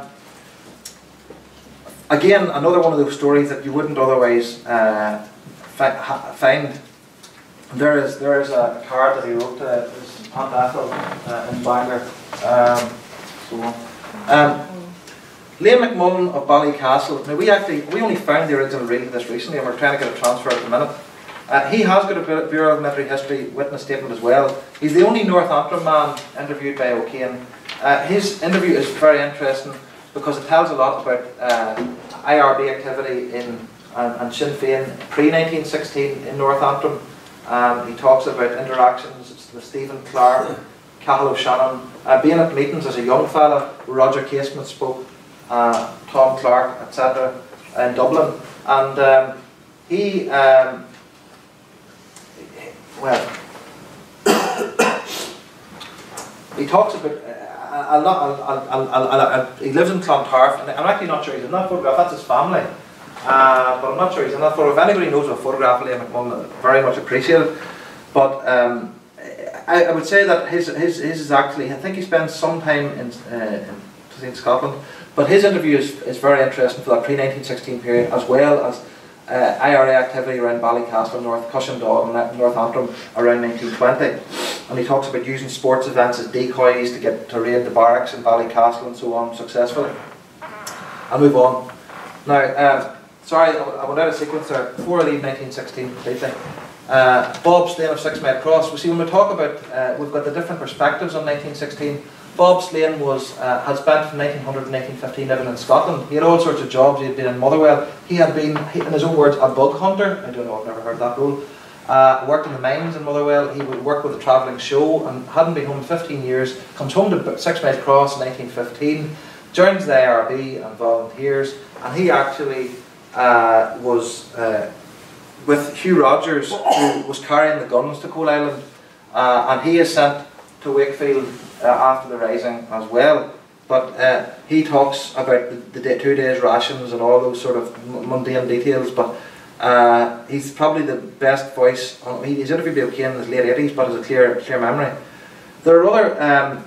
again, another one of those stories that you wouldn't otherwise uh, fi ha find. There is there is a card that he wrote to his Aunt Ethel uh, in Bangor. Um, so on. Um, Liam McMullen of Ballycastle. Now we actually we only found the original reel of this recently, and we're trying to get a transfer at the minute. Uh, he has got a Bureau of Military History witness statement as well. He's the only North Antrim man interviewed by O'Kane. Uh, his interview is very interesting because it tells a lot about uh, I R B activity in and, and Sinn Féin pre nineteen sixteen in North Antrim. Um, he talks about interactions with Stephen Clark, Cathal O'Shannon, uh, being at meetings as a young fella. Roger Casement spoke, uh, Tom Clark, et cetera in Dublin, and um, he, um, well, he talks about uh, a lot. A, a, a, a, he lives in Clontarf, and I'm actually not sure he's in that photograph. That's his family. Uh, but I'm not sure he's in that photo. If anybody knows a photograph of Liam McMullen, very much appreciated. But um, I, I would say that his, his, his is actually, I think he spends some time in, uh, in, in Scotland, but his interview is, is very interesting for that pre nineteen sixteen period, as well as uh, I R A activity around Ballycastle, North Cushendall and North Antrim around nineteen twenty. And he talks about using sports events as decoys to get to raid the barracks in Ballycastle and so on successfully. I'll move on. Now, uh, sorry, I went out of sequence there. Before I leave nineteen sixteen completely, uh, Bob Slane of Six Mile Cross. We see when we talk about, uh, we've got the different perspectives on nineteen sixteen. Bob Slane was uh, had spent from nineteen hundred to nineteen fifteen living in Scotland. He had all sorts of jobs. He had been in Motherwell. He had been, he, in his own words, a bug hunter. I don't know, I've never heard that role. Uh, worked in the mines in Motherwell. He would work with a travelling show and hadn't been home in fifteen years. Comes home to Six Mile Cross in nineteen fifteen. Joins the I R B and volunteers, and he actually Uh, was uh, with Hugh Rogers, who was carrying the guns to Coal Island, uh, and he is sent to Wakefield uh, after the Rising as well. But uh, he talks about the, the day, two days rations and all those sort of mundane details. But uh, he's probably the best voice. On, he's interviewed by O'Kane in his late eighties, but has a clear, clear memory. There are other. Um,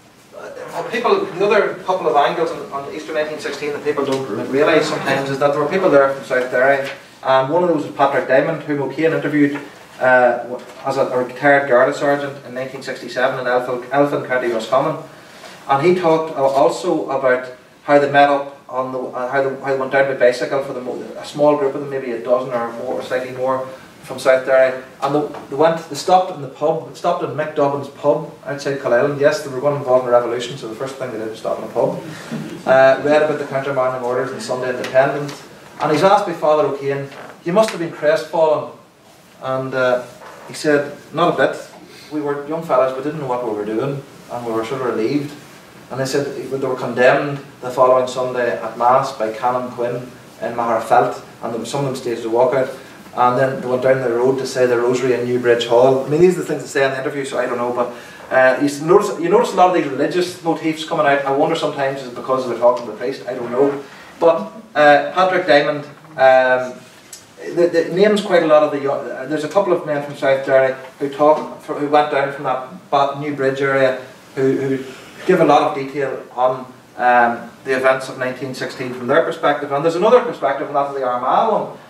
People, the other couple of angles on, on Easter nineteen sixteen that people don't realise sometimes is that there were people there from South Derry, and one of those was Patrick Diamond, whom O'Kane interviewed uh, as a, a retired Garda sergeant in nineteen sixty-seven in Elphin, Elphin County, Roscommon, and he talked also about how they met up on the uh, how, they, how they went down by bicycle for the a small group of them, maybe a dozen or more, or slightly more, from South Derry, and they, they went. They stopped in the pub. They stopped in Mick Dobbin's pub outside Coal Island. Yes, they were going involved in the revolution, so the first thing they did was stop in a pub. Uh, read about the countermanding orders and Sunday Independent, and he's asked by Father O'Kane, "You must have been crestfallen," and uh, he said, "Not a bit. We were young fellas, we didn't know what we were doing, and we were sort of relieved." And they said they were condemned the following Sunday at Mass by Canon Quinn in Maharfelt, and there were some of them staged a walkout. And then they went down the road to say the Rosary in Newbridge Hall. I mean, these are the things they say in the interview, so I don't know. But uh, you notice, you notice a lot of these religious motifs coming out. I wonder sometimes is it because they're talking to the priest. I don't know. But uh, Patrick Diamond, um, the, the names quite a lot of the. Uh, there's a couple of men from South Derry who talk, for, who went down from that New Bridge area, who, who give a lot of detail on um, the events of nineteen sixteen from their perspective. And there's another perspective, and that's the Armagh one.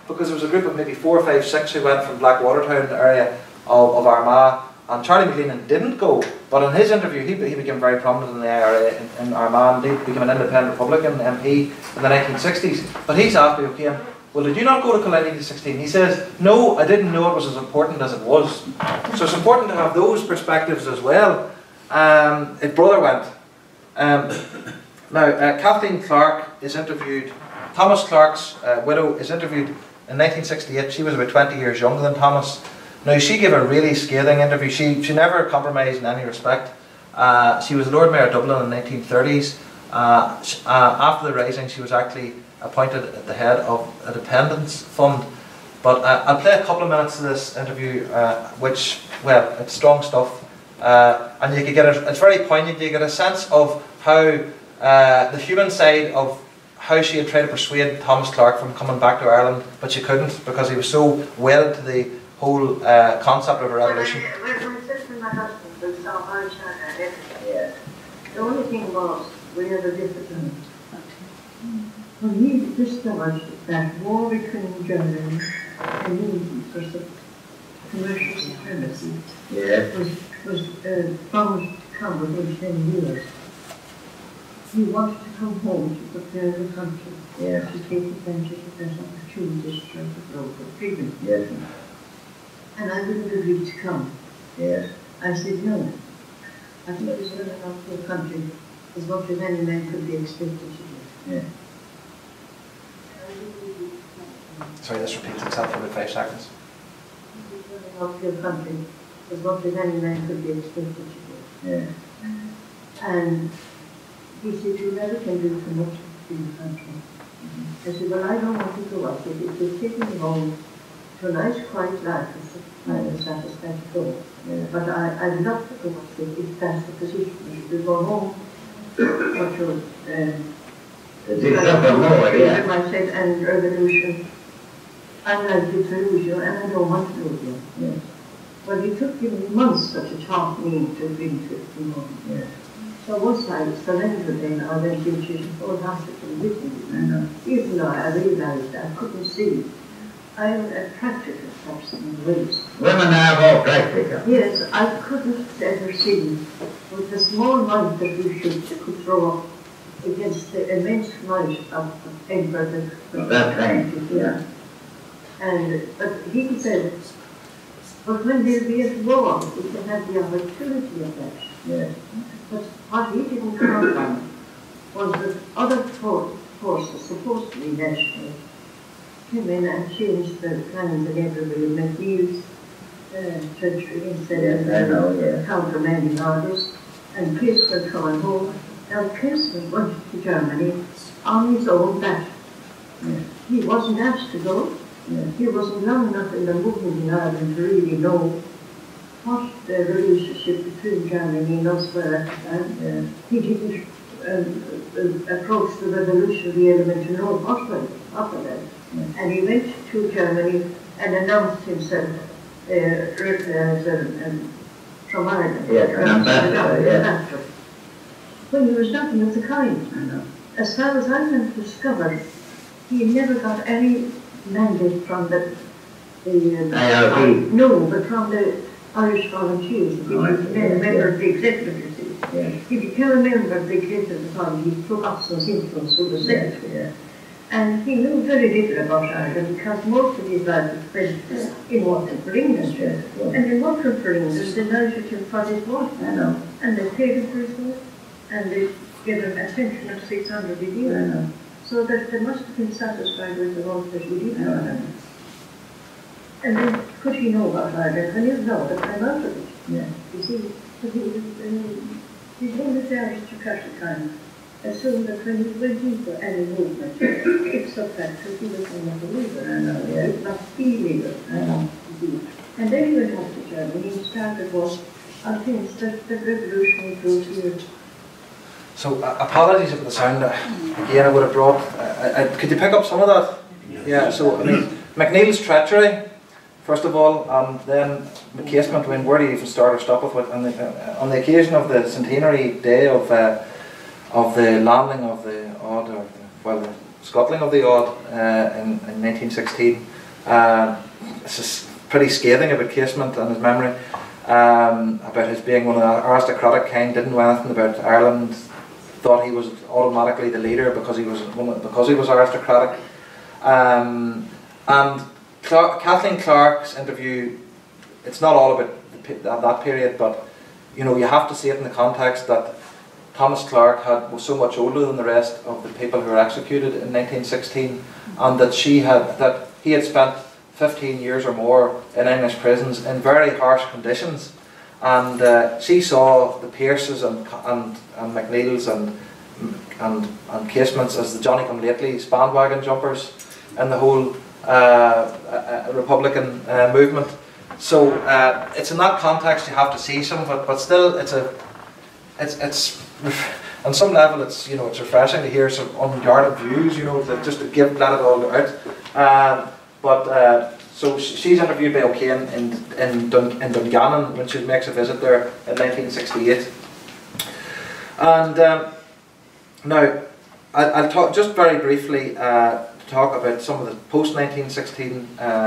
because there was a group of maybe four, five, six who went from Blackwatertown area of, of Armagh, and Charlie McLean didn't go, but in his interview he, he became very prominent in the area in, in Armagh. He became an independent Republican M P in the nineteen sixties. But he's asked me, okay, well, did you not go to Kilkenny in sixteen? He says, no, I didn't know it was as important as it was. So it's important to have those perspectives as well. Um, his brother went. Um, now, uh, Kathleen Clark is interviewed, Thomas Clark's uh, widow is interviewed in nineteen sixty-eight. She was about twenty years younger than Thomas. Now, she gave a really scathing interview. She, she never compromised in any respect. Uh, she was Lord Mayor of Dublin in the nineteen thirties. Uh, uh, after the Rising, she was actually appointed at the head of a dependence fund. But uh, I'll play a couple of minutes of this interview, uh, which, well, it's strong stuff. Uh, and you can get a, it's very poignant. You get a sense of how uh, the human side of how she had tried to persuade Thomas Clark from coming back to Ireland, but she couldn't because he was so wedded to the whole uh, concept of a revolution. When my sister and my husband was so hard shot at it, Yeah. the only thing was we had a difference. When he discovered that war between Germany and England was a commercial supremacy, Yeah. was, was uh, promised to come within ten years, he wanted to come home to prepare the country Yeah. to take advantage of that opportunity to strike a blow for freedom. Yes. And I wouldn't agree to come. Yes. I said, no. I think it's good enough for the country as much as any man could be expected to do. Yeah. Sorry, this repeats itself for about five seconds. It's good enough for your country as much as any man could be expected to do. Yeah. And he said, you never can do too much for the country. Mm-hmm. I said, well, I don't want to go. I said, if you're taking me home to a nice, quiet life, I am satisfied to go. Yeah. But I, I'd love to go. I said, if that's the position, you should go home. Or to, um, To do something more, yeah. I said, and revolution. I'm like to lose you, and I don't want to lose you. Yes. Well, it took you months to talk me to bring to the moment. Yes. So once I surrendered, then I went into the whole hospital with I me. know. Even though I realized I couldn't see, I am a practical person in ways. Women are all practical. Yes, I couldn't ever see with the small might that we should could throw up against the immense might of, of Edinburgh. Of that kind, yeah. And but he said, but when there'll be a war, we can have the opportunity of that. Yes. But what he didn't count on was that other for forces, supposed to be national, came in and changed the plans in everybody, McNeil's uh, treasury instead of Yes, I know, yeah. countermanding orders, and Chris was coming home. Now Chris was went to Germany on his own back. Yes. He wasn't asked to go. Yes. He wasn't long enough in the movement in Ireland to really know what the relationship between Germany and us were at the time. Yes. He didn't um, uh, approach the revolutionary element to know what was what was it. Yes. And he went to Germany and announced himself uh, as a, um, from Ireland. Yes, an ambassador, yes. ambassador. Well, there was nothing of the kind. I know. As far as I can discover, he never got any mandate from the, the um, I R B. no, but from the Irish Volunteers. He Oh, I became see, a yes, member yes. of the executive, you see. Yes. He became a member of the executive body. He took up some influence over the Yes. secretary. Yes. And he knew very little about Ireland because most of his life was spent in working for England. Yes. And in working for England, they managed to for his work. I know. And they paid him for his work. And they gave him a pension of six hundred a I year. know. So that they must have been satisfied with the work that he did I for know. them. And then could he know about Ireland? When he know that came out of it. Yes. You see, but he was, um, he's one of the aristocratic kind. Assumed that when he went into any movement, it's a fact that he was one of the leaders. I know, yeah. It must be leader. I know. And then he went off to Germany and started work on things that the revolutionary group here. So uh, apologies if the sound, uh, again I would have brought, uh, I, could you pick up some of that? Yeah, so I mean, McNeil's treachery, first of all, and then the casement, I mean, where do you even start or stop with it? On the, uh, on the occasion of the centenary day of uh, of the landing of the Odd, or the, well, the scuttling of the Odd uh, in, in nineteen sixteen, Uh, this is pretty scathing about Casement and his memory, um, about his being one of the aristocratic kind, didn't know anything about Ireland, thought he was automatically the leader because he was because he was aristocratic. Um, and Clark, Kathleen Clark's interview, it's not all about the, that period, but you know, you have to see it in the context that Thomas Clark had, was so much older than the rest of the people who were executed in nineteen sixteen, and that she had that he had spent fifteen years or more in English prisons in very harsh conditions, and uh, she saw the Pearces and and, and McNeils and and and Casements as the Johnny-come-lately bandwagon jumpers in the whole uh, uh, Republican uh, movement. So uh, it's in that context you have to see some of it, but still it's a it's it's on some level it's you know it's refreshing to hear some unguarded views, you know, that just to give let it all out. Um, but uh, so she's interviewed by O'Kane in in, Dun in Dungannon when she makes a visit there in nineteen sixty-eight. And um, now I, I'll talk just very briefly uh, to talk about some of the post nineteen sixteen.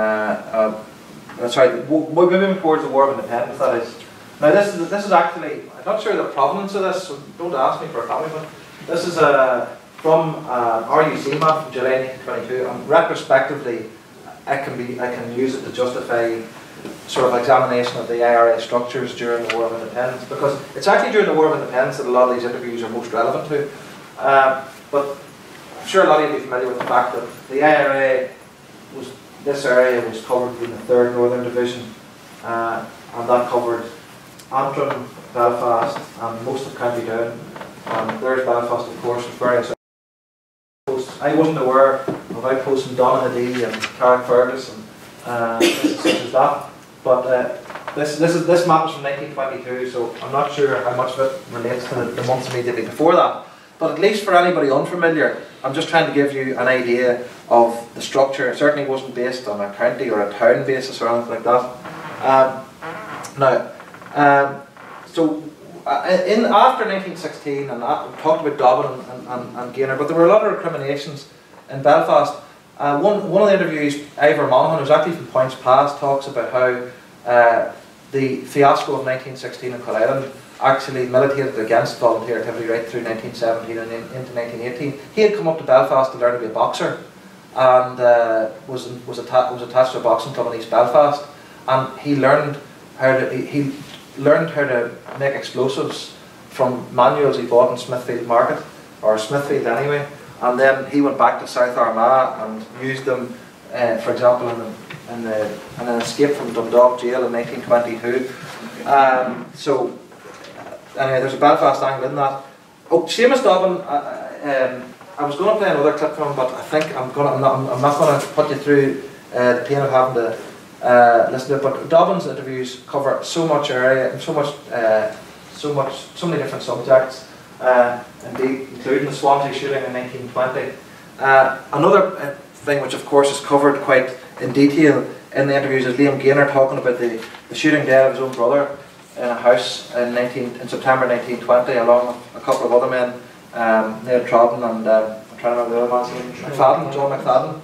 Uh, uh, sorry, we're moving towards the War of Independence. That is. Now this is this is actually, I'm not sure the provenance of this, so don't ask me for a copy, but this is uh, from uh, R U C map from July nineteen twenty-two, and retrospectively I can be I can use it to justify sort of examination of the I R A structures during the War of Independence, because it's actually during the War of Independence that a lot of these interviews are most relevant to. Uh, but I'm sure a lot of you will be familiar with the fact that the I R A was, this area was covered in the third Northern Division, uh, and that covered Antrim, Belfast, and most of County Down, and there's Belfast, of course, with various outposts. I wasn't aware of outposts in Donaghadee and Carrickfergus and uh, places such as that, but uh, this this is this map is from nineteen twenty-two, so I'm not sure how much of it relates to the, the months immediately before that. But at least for anybody unfamiliar, I'm just trying to give you an idea of the structure. It certainly wasn't based on a county or a town basis or anything like that. Um, now. Um, so, uh, in after nineteen sixteen, and uh, we talked about Dobbin and, and, and Gaynor, but there were a lot of recriminations in Belfast. Uh, one, one of the interviews, Ivor Monaghan, who's actually from Points Past, talks about how uh, the fiasco of nineteen sixteen in Coalisland actually militated against volunteer activity right through nineteen seventeen and in, into nineteen eighteen. He had come up to Belfast to learn to be a boxer, and uh, was, was, atta was attached to a boxing club in East Belfast, and he learned how to, he, he learned how to make explosives from manuals he bought in Smithfield Market, or Smithfield anyway, and then he went back to South Armagh and used them, uh, for example, in, the, in, the, in an escape from Dundalk jail in nineteen twenty-two. Um, so, anyway, there's a Belfast angle in that. Oh, Seamus Dobbin, uh, um, I was going to play another clip from him, but I think I'm, gonna, I'm not, I'm not going to put you through uh, the pain of having to Uh, listen to it, but Dobbin's interviews cover so much area and so much, uh, so much, so many different subjects, uh, indeed, including the Swansea shooting in nineteen twenty. Uh, another uh, thing which, of course, is covered quite in detail in the interviews is Liam Gaynor talking about the, the shooting dead of his own brother in a house in nineteen in September nineteen twenty, along with a couple of other men, um, Neil Troughton and uh, I'm trying to remember the other man's name, McFadden, John McFadden,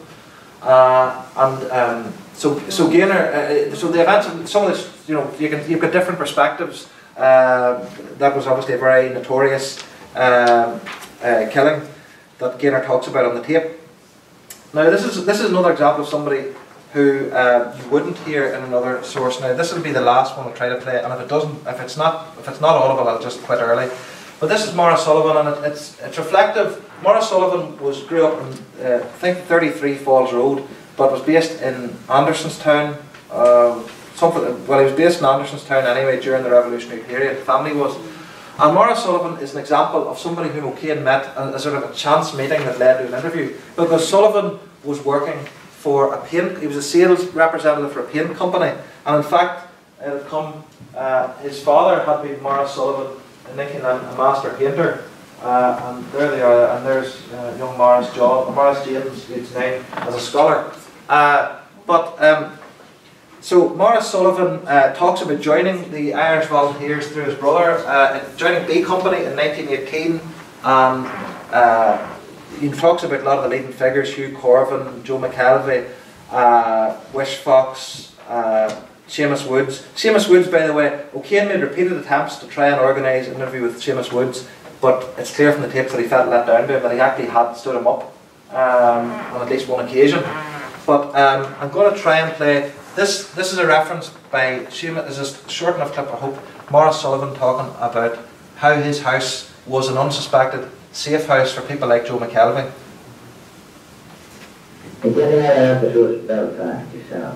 uh, and. Um, So, so Gaynor, uh, so the events, some of this, you know, you can, you've got different perspectives. Uh, that was obviously a very notorious um, uh, killing that Gaynor talks about on the tape. Now, this is this is another example of somebody who uh, you wouldn't hear in another source. Now, this will be the last one I'll try to play, and if it doesn't, if it's not, if it's not audible, I'll just quit early. But this is Maurice Sullivan, and it, it's it's reflective. Maurice Sullivan was grew up in uh, I think thirty-three Falls Road, but was based in Andersonstown. Uh, something, well, he was based in Andersonstown anyway during the revolutionary period. The family was. And Maurice Sullivan is an example of somebody whom O'Kane met as a sort of a chance meeting that led to an interview, because Sullivan was working for a paint. He was a sales representative for a paint company, and in fact, it had come. Uh, his father had been Maurice Sullivan, in nineteen ninety, a master painter. Uh, and there they are, and there's uh, young Maurice John, Maurice James, aged nine, as a scholar. Uh, but um, so Maurice Sullivan uh, talks about joining the Irish Volunteers through his brother, uh, joining B Company in nineteen eighteen, and uh, he talks about a lot of the leading figures, Hugh Corvin, Joe McKelvey, uh, Wish Fox, uh, Seamus Woods. Seamus Woods, by the way, O'Kane made repeated attempts to try and organise an interview with Seamus Woods, but it's clear from the tapes that he felt let down by him, that he actually had stood him up um, on at least one occasion. But um, I'm going to try and play, this This is a reference by Seamus, this is a short enough clip, I hope, Maurice Sullivan talking about how his house was an unsuspected safe house for people like Joe McKelvey. Is there any other episodes of Belfast yourself?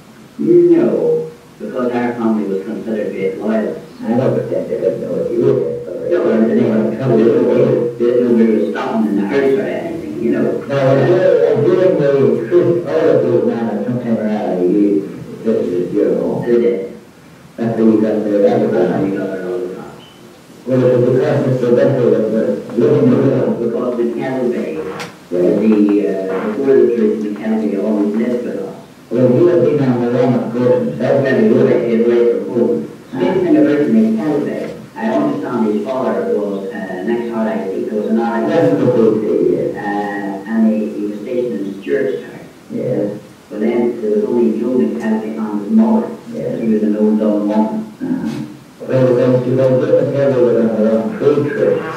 No, because our family was considered great loyalists. I know, but then they didn't know what you were. No, but they didn't come to the They didn't know we were stopping in the house or anything, you know. Now, during the truth, all of those men at some time or other, you visited your home. They did. That's where you got their everybody, you got their own house. Well, it was because Mister Bethel was living in the room, because the cattle bay, where the, uh, before the truth, the cattle bay always lived with us. Well, he had been on the run of course himself, when he would have hid away from home. Speaking of originally cattle bay, I understand his father was uh, next hard I think there was an R uh, and he, he was stationed in Stewartstown. Yes. But then there was only Joe McKelvey and his mother. Yes. He was an old dumb woman. Uh-huh. Well, then you know, Joe McKelvey was on the wrong trade trip.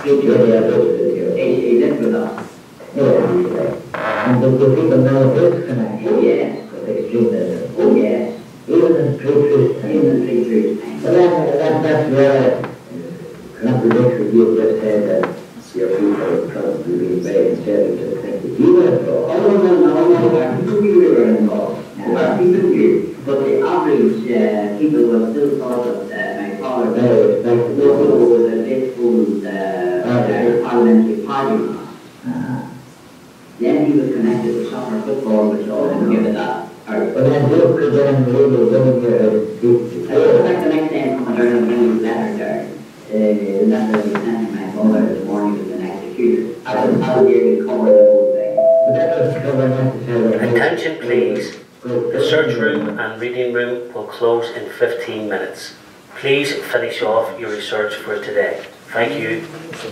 He, he lived with us. Yes. And did the people know his connection? Yes. Oh yes. Even in street truth time. Even in street truth time. Well, that, that, that's where contradictory you just said that your people would probably be very conservative to the thing that you were involved. Oh, no, no, no, no, our people we were involved. Our people we But the average uh, people were still thought of uh, my father very respected. No, no, was a bit old uh, parliamentary party. Uh-huh. Then he was connected with soccer football, which all didn't give it that. But then Joe could then really go here. I expect the next day I'm coming down and bring his letter there. The letter he sent to my mother this morning was an executor. I was how dare you cover the whole thing. But that doesn't cover necessarily. Attention please. The search room and reading room will close in fifteen minutes. Please finish off your research for today. Thank you.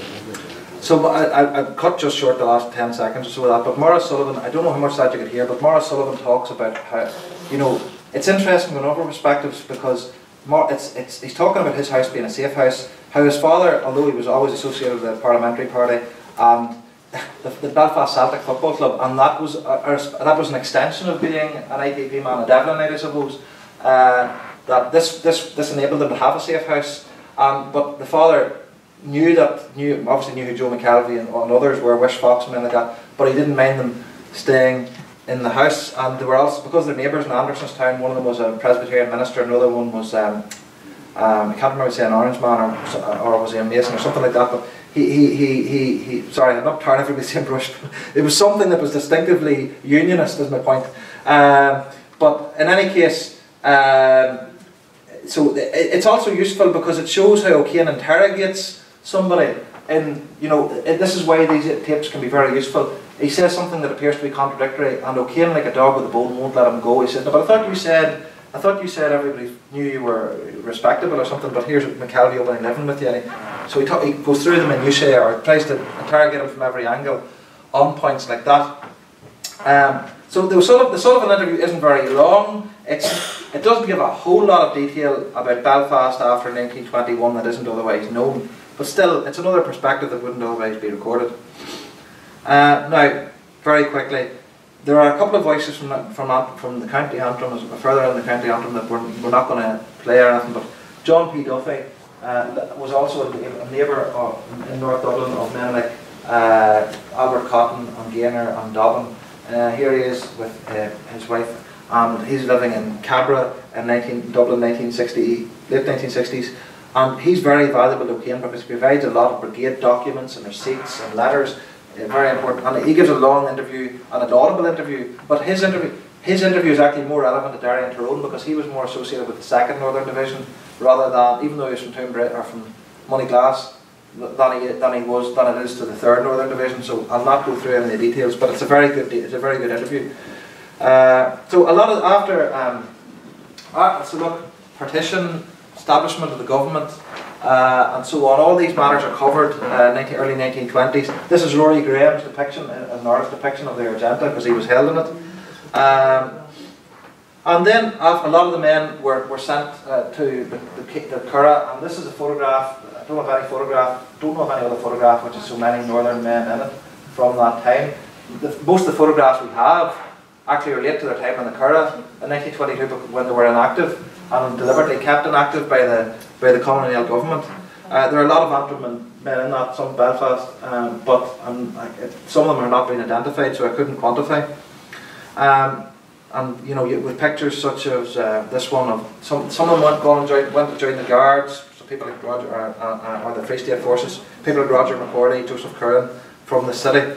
So I, I, I cut just short the last ten seconds or so of that, but Maurice Sullivan, I don't know how much that you could hear, but Maurice Sullivan talks about how, you know, it's interesting from other perspectives because Mar it's, it's, he's talking about his house being a safe house, how his father, although he was always associated with the parliamentary party, um, the, the Belfast Celtic Football Club, and that was, a, a, that was an extension of being an I P P man, a Devlinite I suppose, uh, that this, this, this enabled them to have a safe house, um, but the father knew that, knew obviously knew who Joe McKelvey and, and others were, Wish Fox and men like that, but he didn't mind them staying in the house, and they were also, because they're neighbours in Andersonstown, one of them was a Presbyterian minister, another one was, um, um, I can't remember if he was an Orange man or, or was he a Mason or something like that, but he, he, he, he, he sorry, I'm not tarring everybody the same brush, but it was something that was distinctively unionist is my point. Um, but in any case, um, so it, it's also useful because it shows how O'Kane interrogates somebody, and you know, it, this is why these tapes can be very useful. He says something that appears to be contradictory, and O'Kane, like a dog with a bone, won't let him go. He says, "No, but I thought you said, I thought you said everybody knew you were respectable or something. But here's McKelvey opening living with you." And he, so he, he goes through the minutiae or tries to interrogate him from every angle on points like that. Um, so the Sullivan, the Sullivan interview isn't very long. It's, it doesn't give a whole lot of detail about Belfast after nineteen twenty-one that isn't otherwise known. But still, it's another perspective that wouldn't otherwise be recorded. Uh, now, very quickly, there are a couple of voices from the, from, from the County Antrim, further in the County Antrim, that we're, we're not going to play or anything, but John P. Duffy uh, was also a, a neighbour of, in North Dublin of men like uh, Albert Cotton and Gaynor and Dobbin. Uh, here he is with uh, his wife, and he's living in Cabra in nineteen, Dublin nineteen sixty, late nineteen sixties. And he's very valuable to O'Kane because he provides a lot of brigade documents and receipts and letters, uh, very important. And he gives a long interview and an audible interview. But his interview, his interview is actually more relevant to Derry and Tyrone because he was more associated with the second Northern Division rather than, even though he was from Townbridge or from Moneyglass, than he than he was than it is to the third Northern Division. So I'll not go through any of the details, but it's a very good it's a very good interview. Uh, so a lot of after um, uh, so look, partition, establishment of the government, uh, and so on. All these matters are covered uh, nineteen, early nineteen twenties. This is Rory Graham's depiction, an artist's depiction of the Argenta, because he was held in it. Um, And then a lot of the men were, were sent uh, to the, the, the Curragh, and this is a photograph. I don't have any photograph, don't know of any other photograph which is so many northern men in it from that time. The, most of the photographs we have actually relate to their time in the Curragh in nineteen twenty-two when they were inactive and deliberately kept inactive by the by the Commonwealth government. Uh, there are a lot of active men, men in that, some Belfast, um, but um, it, some of them are not being identified, so I couldn't quantify. Um, and you know, with pictures such as uh, this one of some some of them went gone and joined, went to join the Guards. So people like Roger or, uh, or the Free State Forces, people like Roger McCordy, Joseph Curran from the city.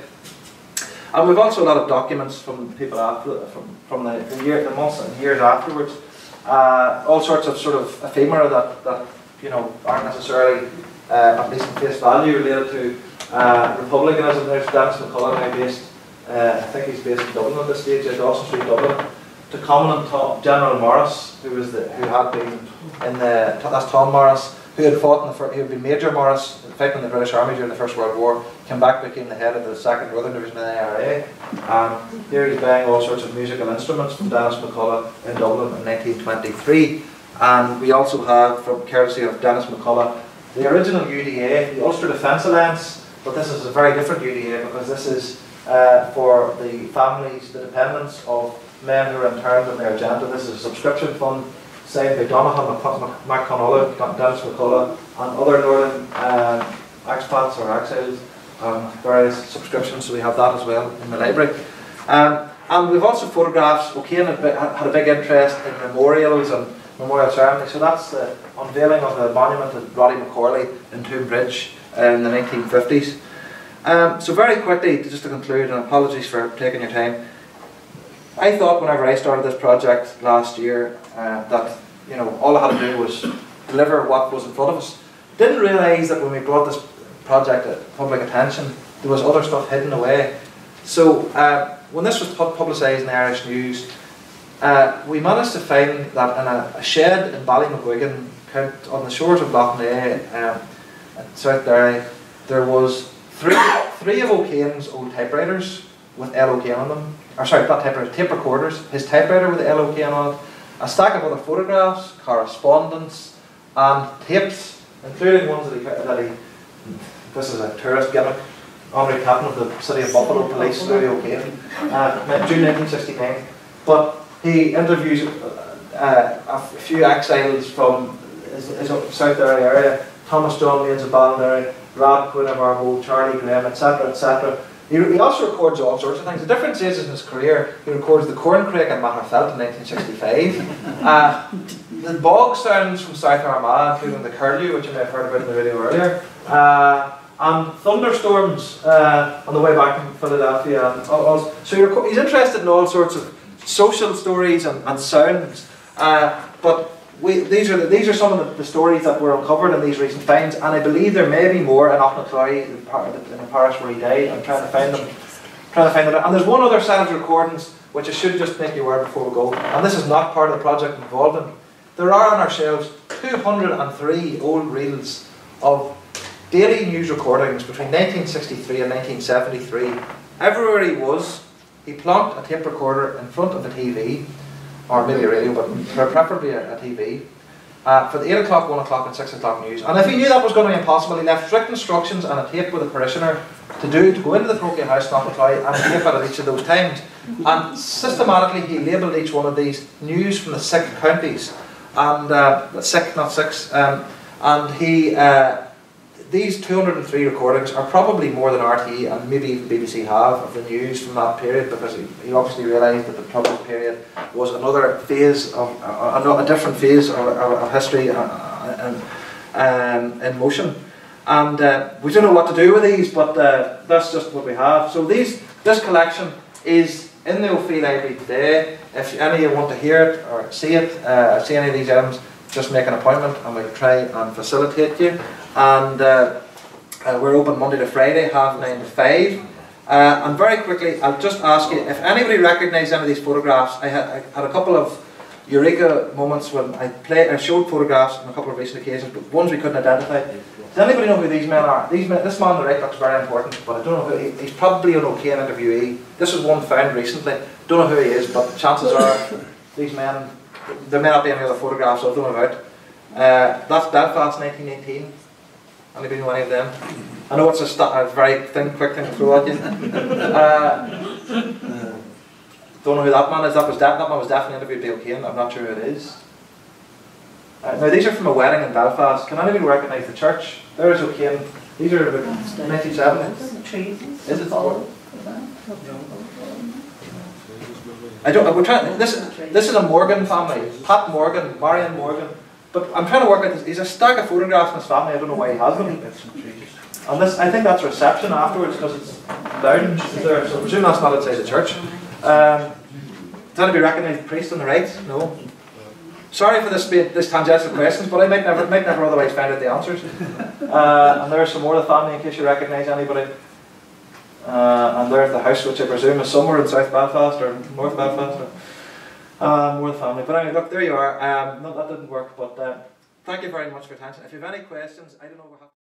And we've also a lot of documents from people after, from, from the, the, year, the months and years afterwards. Uh, all sorts of sort of ephemera that, that you know, aren't necessarily, uh, at least in face value, related to uh, republicanism. There's Dennis McCullough now based, uh, I think he's based in Dublin at this stage, at Dawson Street, Dublin. To Commandant Tom, General Morris, who was the, who had been in the, that's Tom Morris, who had fought in the first, who had been Major Morris, fighting in the British Army during the First World War, came back, became the head of the second Northern Division of the I R A. And here he's buying all sorts of musical instruments from Dennis McCullough in Dublin in nineteen twenty-three. And we also have, from courtesy of Dennis McCullough, the original U D A, the Ulster Defence Alliance, but this is a very different U D A because this is uh, for the families, the dependents of men who are interned in their agenda. This is a subscription fund signed by Donohan, MacConnell, Dennis McCullough, and other northern uh, expats or exiles, um, various subscriptions, so we have that as well in the library. Um, and we've also photographs. O'Kane had, had a big interest in memorials and memorial ceremonies, so that's the unveiling of the monument to Roddy McCorley in Tombridge in the nineteen fifties. Um, so very quickly, just to conclude, and apologies for taking your time, I thought whenever I started this project last year uh, that you know all I had to do was deliver what was in front of us. Didn't realise that when we brought this project to public attention, there was other stuff hidden away. So uh, when this was publicised in the Irish News, uh, we managed to find that in a, a shed in Ballymacguigan, on the shores of Lough Neagh, um, in South Derry, there was three, three of O'Kane's old typewriters with L O K on them. Or sorry, not typewriters, tape recorders, his typewriter with the L O K on it, a stack of other photographs, correspondence, and tapes, including ones that he, that he this is a tourist gimmick, Andre Captain of the City of Buffalo Police, Louis O'Kane, uh, June nineteen sixty-nine. But he interviews uh, a few exiles from his, his South Derry area, Thomas John Lanes of Ballinderry, Rob Quinn of Armagh, Charlie Graham, et cetera, et cetera. He, he also records all sorts of things. The difference is in his career, he records the Corncrake and Matterfelt in nineteen sixty-five. uh, the bog sounds from South Armagh, including the curlew, which you may have heard about in the radio earlier, uh, and thunderstorms uh, on the way back from Philadelphia. And all, all, so you're, he's interested in all sorts of social stories and, and sounds. Uh, but we, these are the, these are some of the, the stories that were uncovered in these recent finds, and I believe there may be more in Auchnacarry, in the parish where he died. I'm trying to find them, trying to find them. And there's one other set of recordings which I should just make you aware before we go. And this is not part of the project involved in. There are on our shelves two hundred three old reels of daily news recordings between nineteen sixty-three and nineteen seventy-three. Everywhere he was, he plonked a tape recorder in front of the T V. Or maybe a radio, but preferably a, a T V, uh, for the eight o'clock, one o'clock and six o'clock news. And if he knew that was going to be impossible, he left strict instructions and a tape with a parishioner to do, to go into the parochial house, not apply, and tape it at each of those times. And systematically he labelled each one of these news from the six counties, and uh, six, not six, um, and he, uh, these two hundred three recordings are probably more than R T E and maybe even B B C have of the news from that period, because he, he obviously realised that the troubled period was another phase of uh, a, a different phase of, of history uh, um, in motion. And uh, we don't know what to do with these, but uh, that's just what we have. So these, this collection is in the O'Fee Library today. If any of you want to hear it or see it, uh, see any of these items, just make an appointment and we'll try and facilitate you. And uh, uh, we're open Monday to Friday, half nine to five. Uh, and very quickly, I'll just ask you, if anybody recognised any of these photographs, I had, I had a couple of eureka moments when I, play, I showed photographs on a couple of recent occasions, but ones we couldn't identify. Does anybody know who these men are? These men, this man on the right looks very important, but I don't know who he, he's probably an O'Kane interviewee. This was one found recently. Don't know who he is, but chances are these men, there may not be any other photographs of them about. Uh, that's Belfast nineteen eighteen. Anybody know any of them? I know it's a, st a very thin, quick thing to throw at you. Uh, don't know who that man is. That was that, that man was definitely interviewed by O'Kane. I'm not sure who it is. Uh, now these are from a wedding in Belfast. Can anybody recognise the church? There is O'Kane. These are about nineteen seventy. Is it? I don't. We're trying. This this is a Morgan family. Pat Morgan, Marion Morgan. But I'm trying to work out this. He's a stack of photographs in his family. I don't know why he has them. And this, I think that's reception afterwards because it's down. Is there? So I presume that's not outside the church. Um, does anybody recognise the priest on the right? No. Sorry for this this tangential questions, but I might never might never otherwise find out the answers. Uh, and there's some more of the family in case you recognise anybody. Uh, and there's the house, which I presume is somewhere in South Belfast or North Belfast. Or, uh, more the family. But anyway, look, there you are. Um, no, that didn't work, but uh, thank you very much for your attention. If you have any questions, I don't know.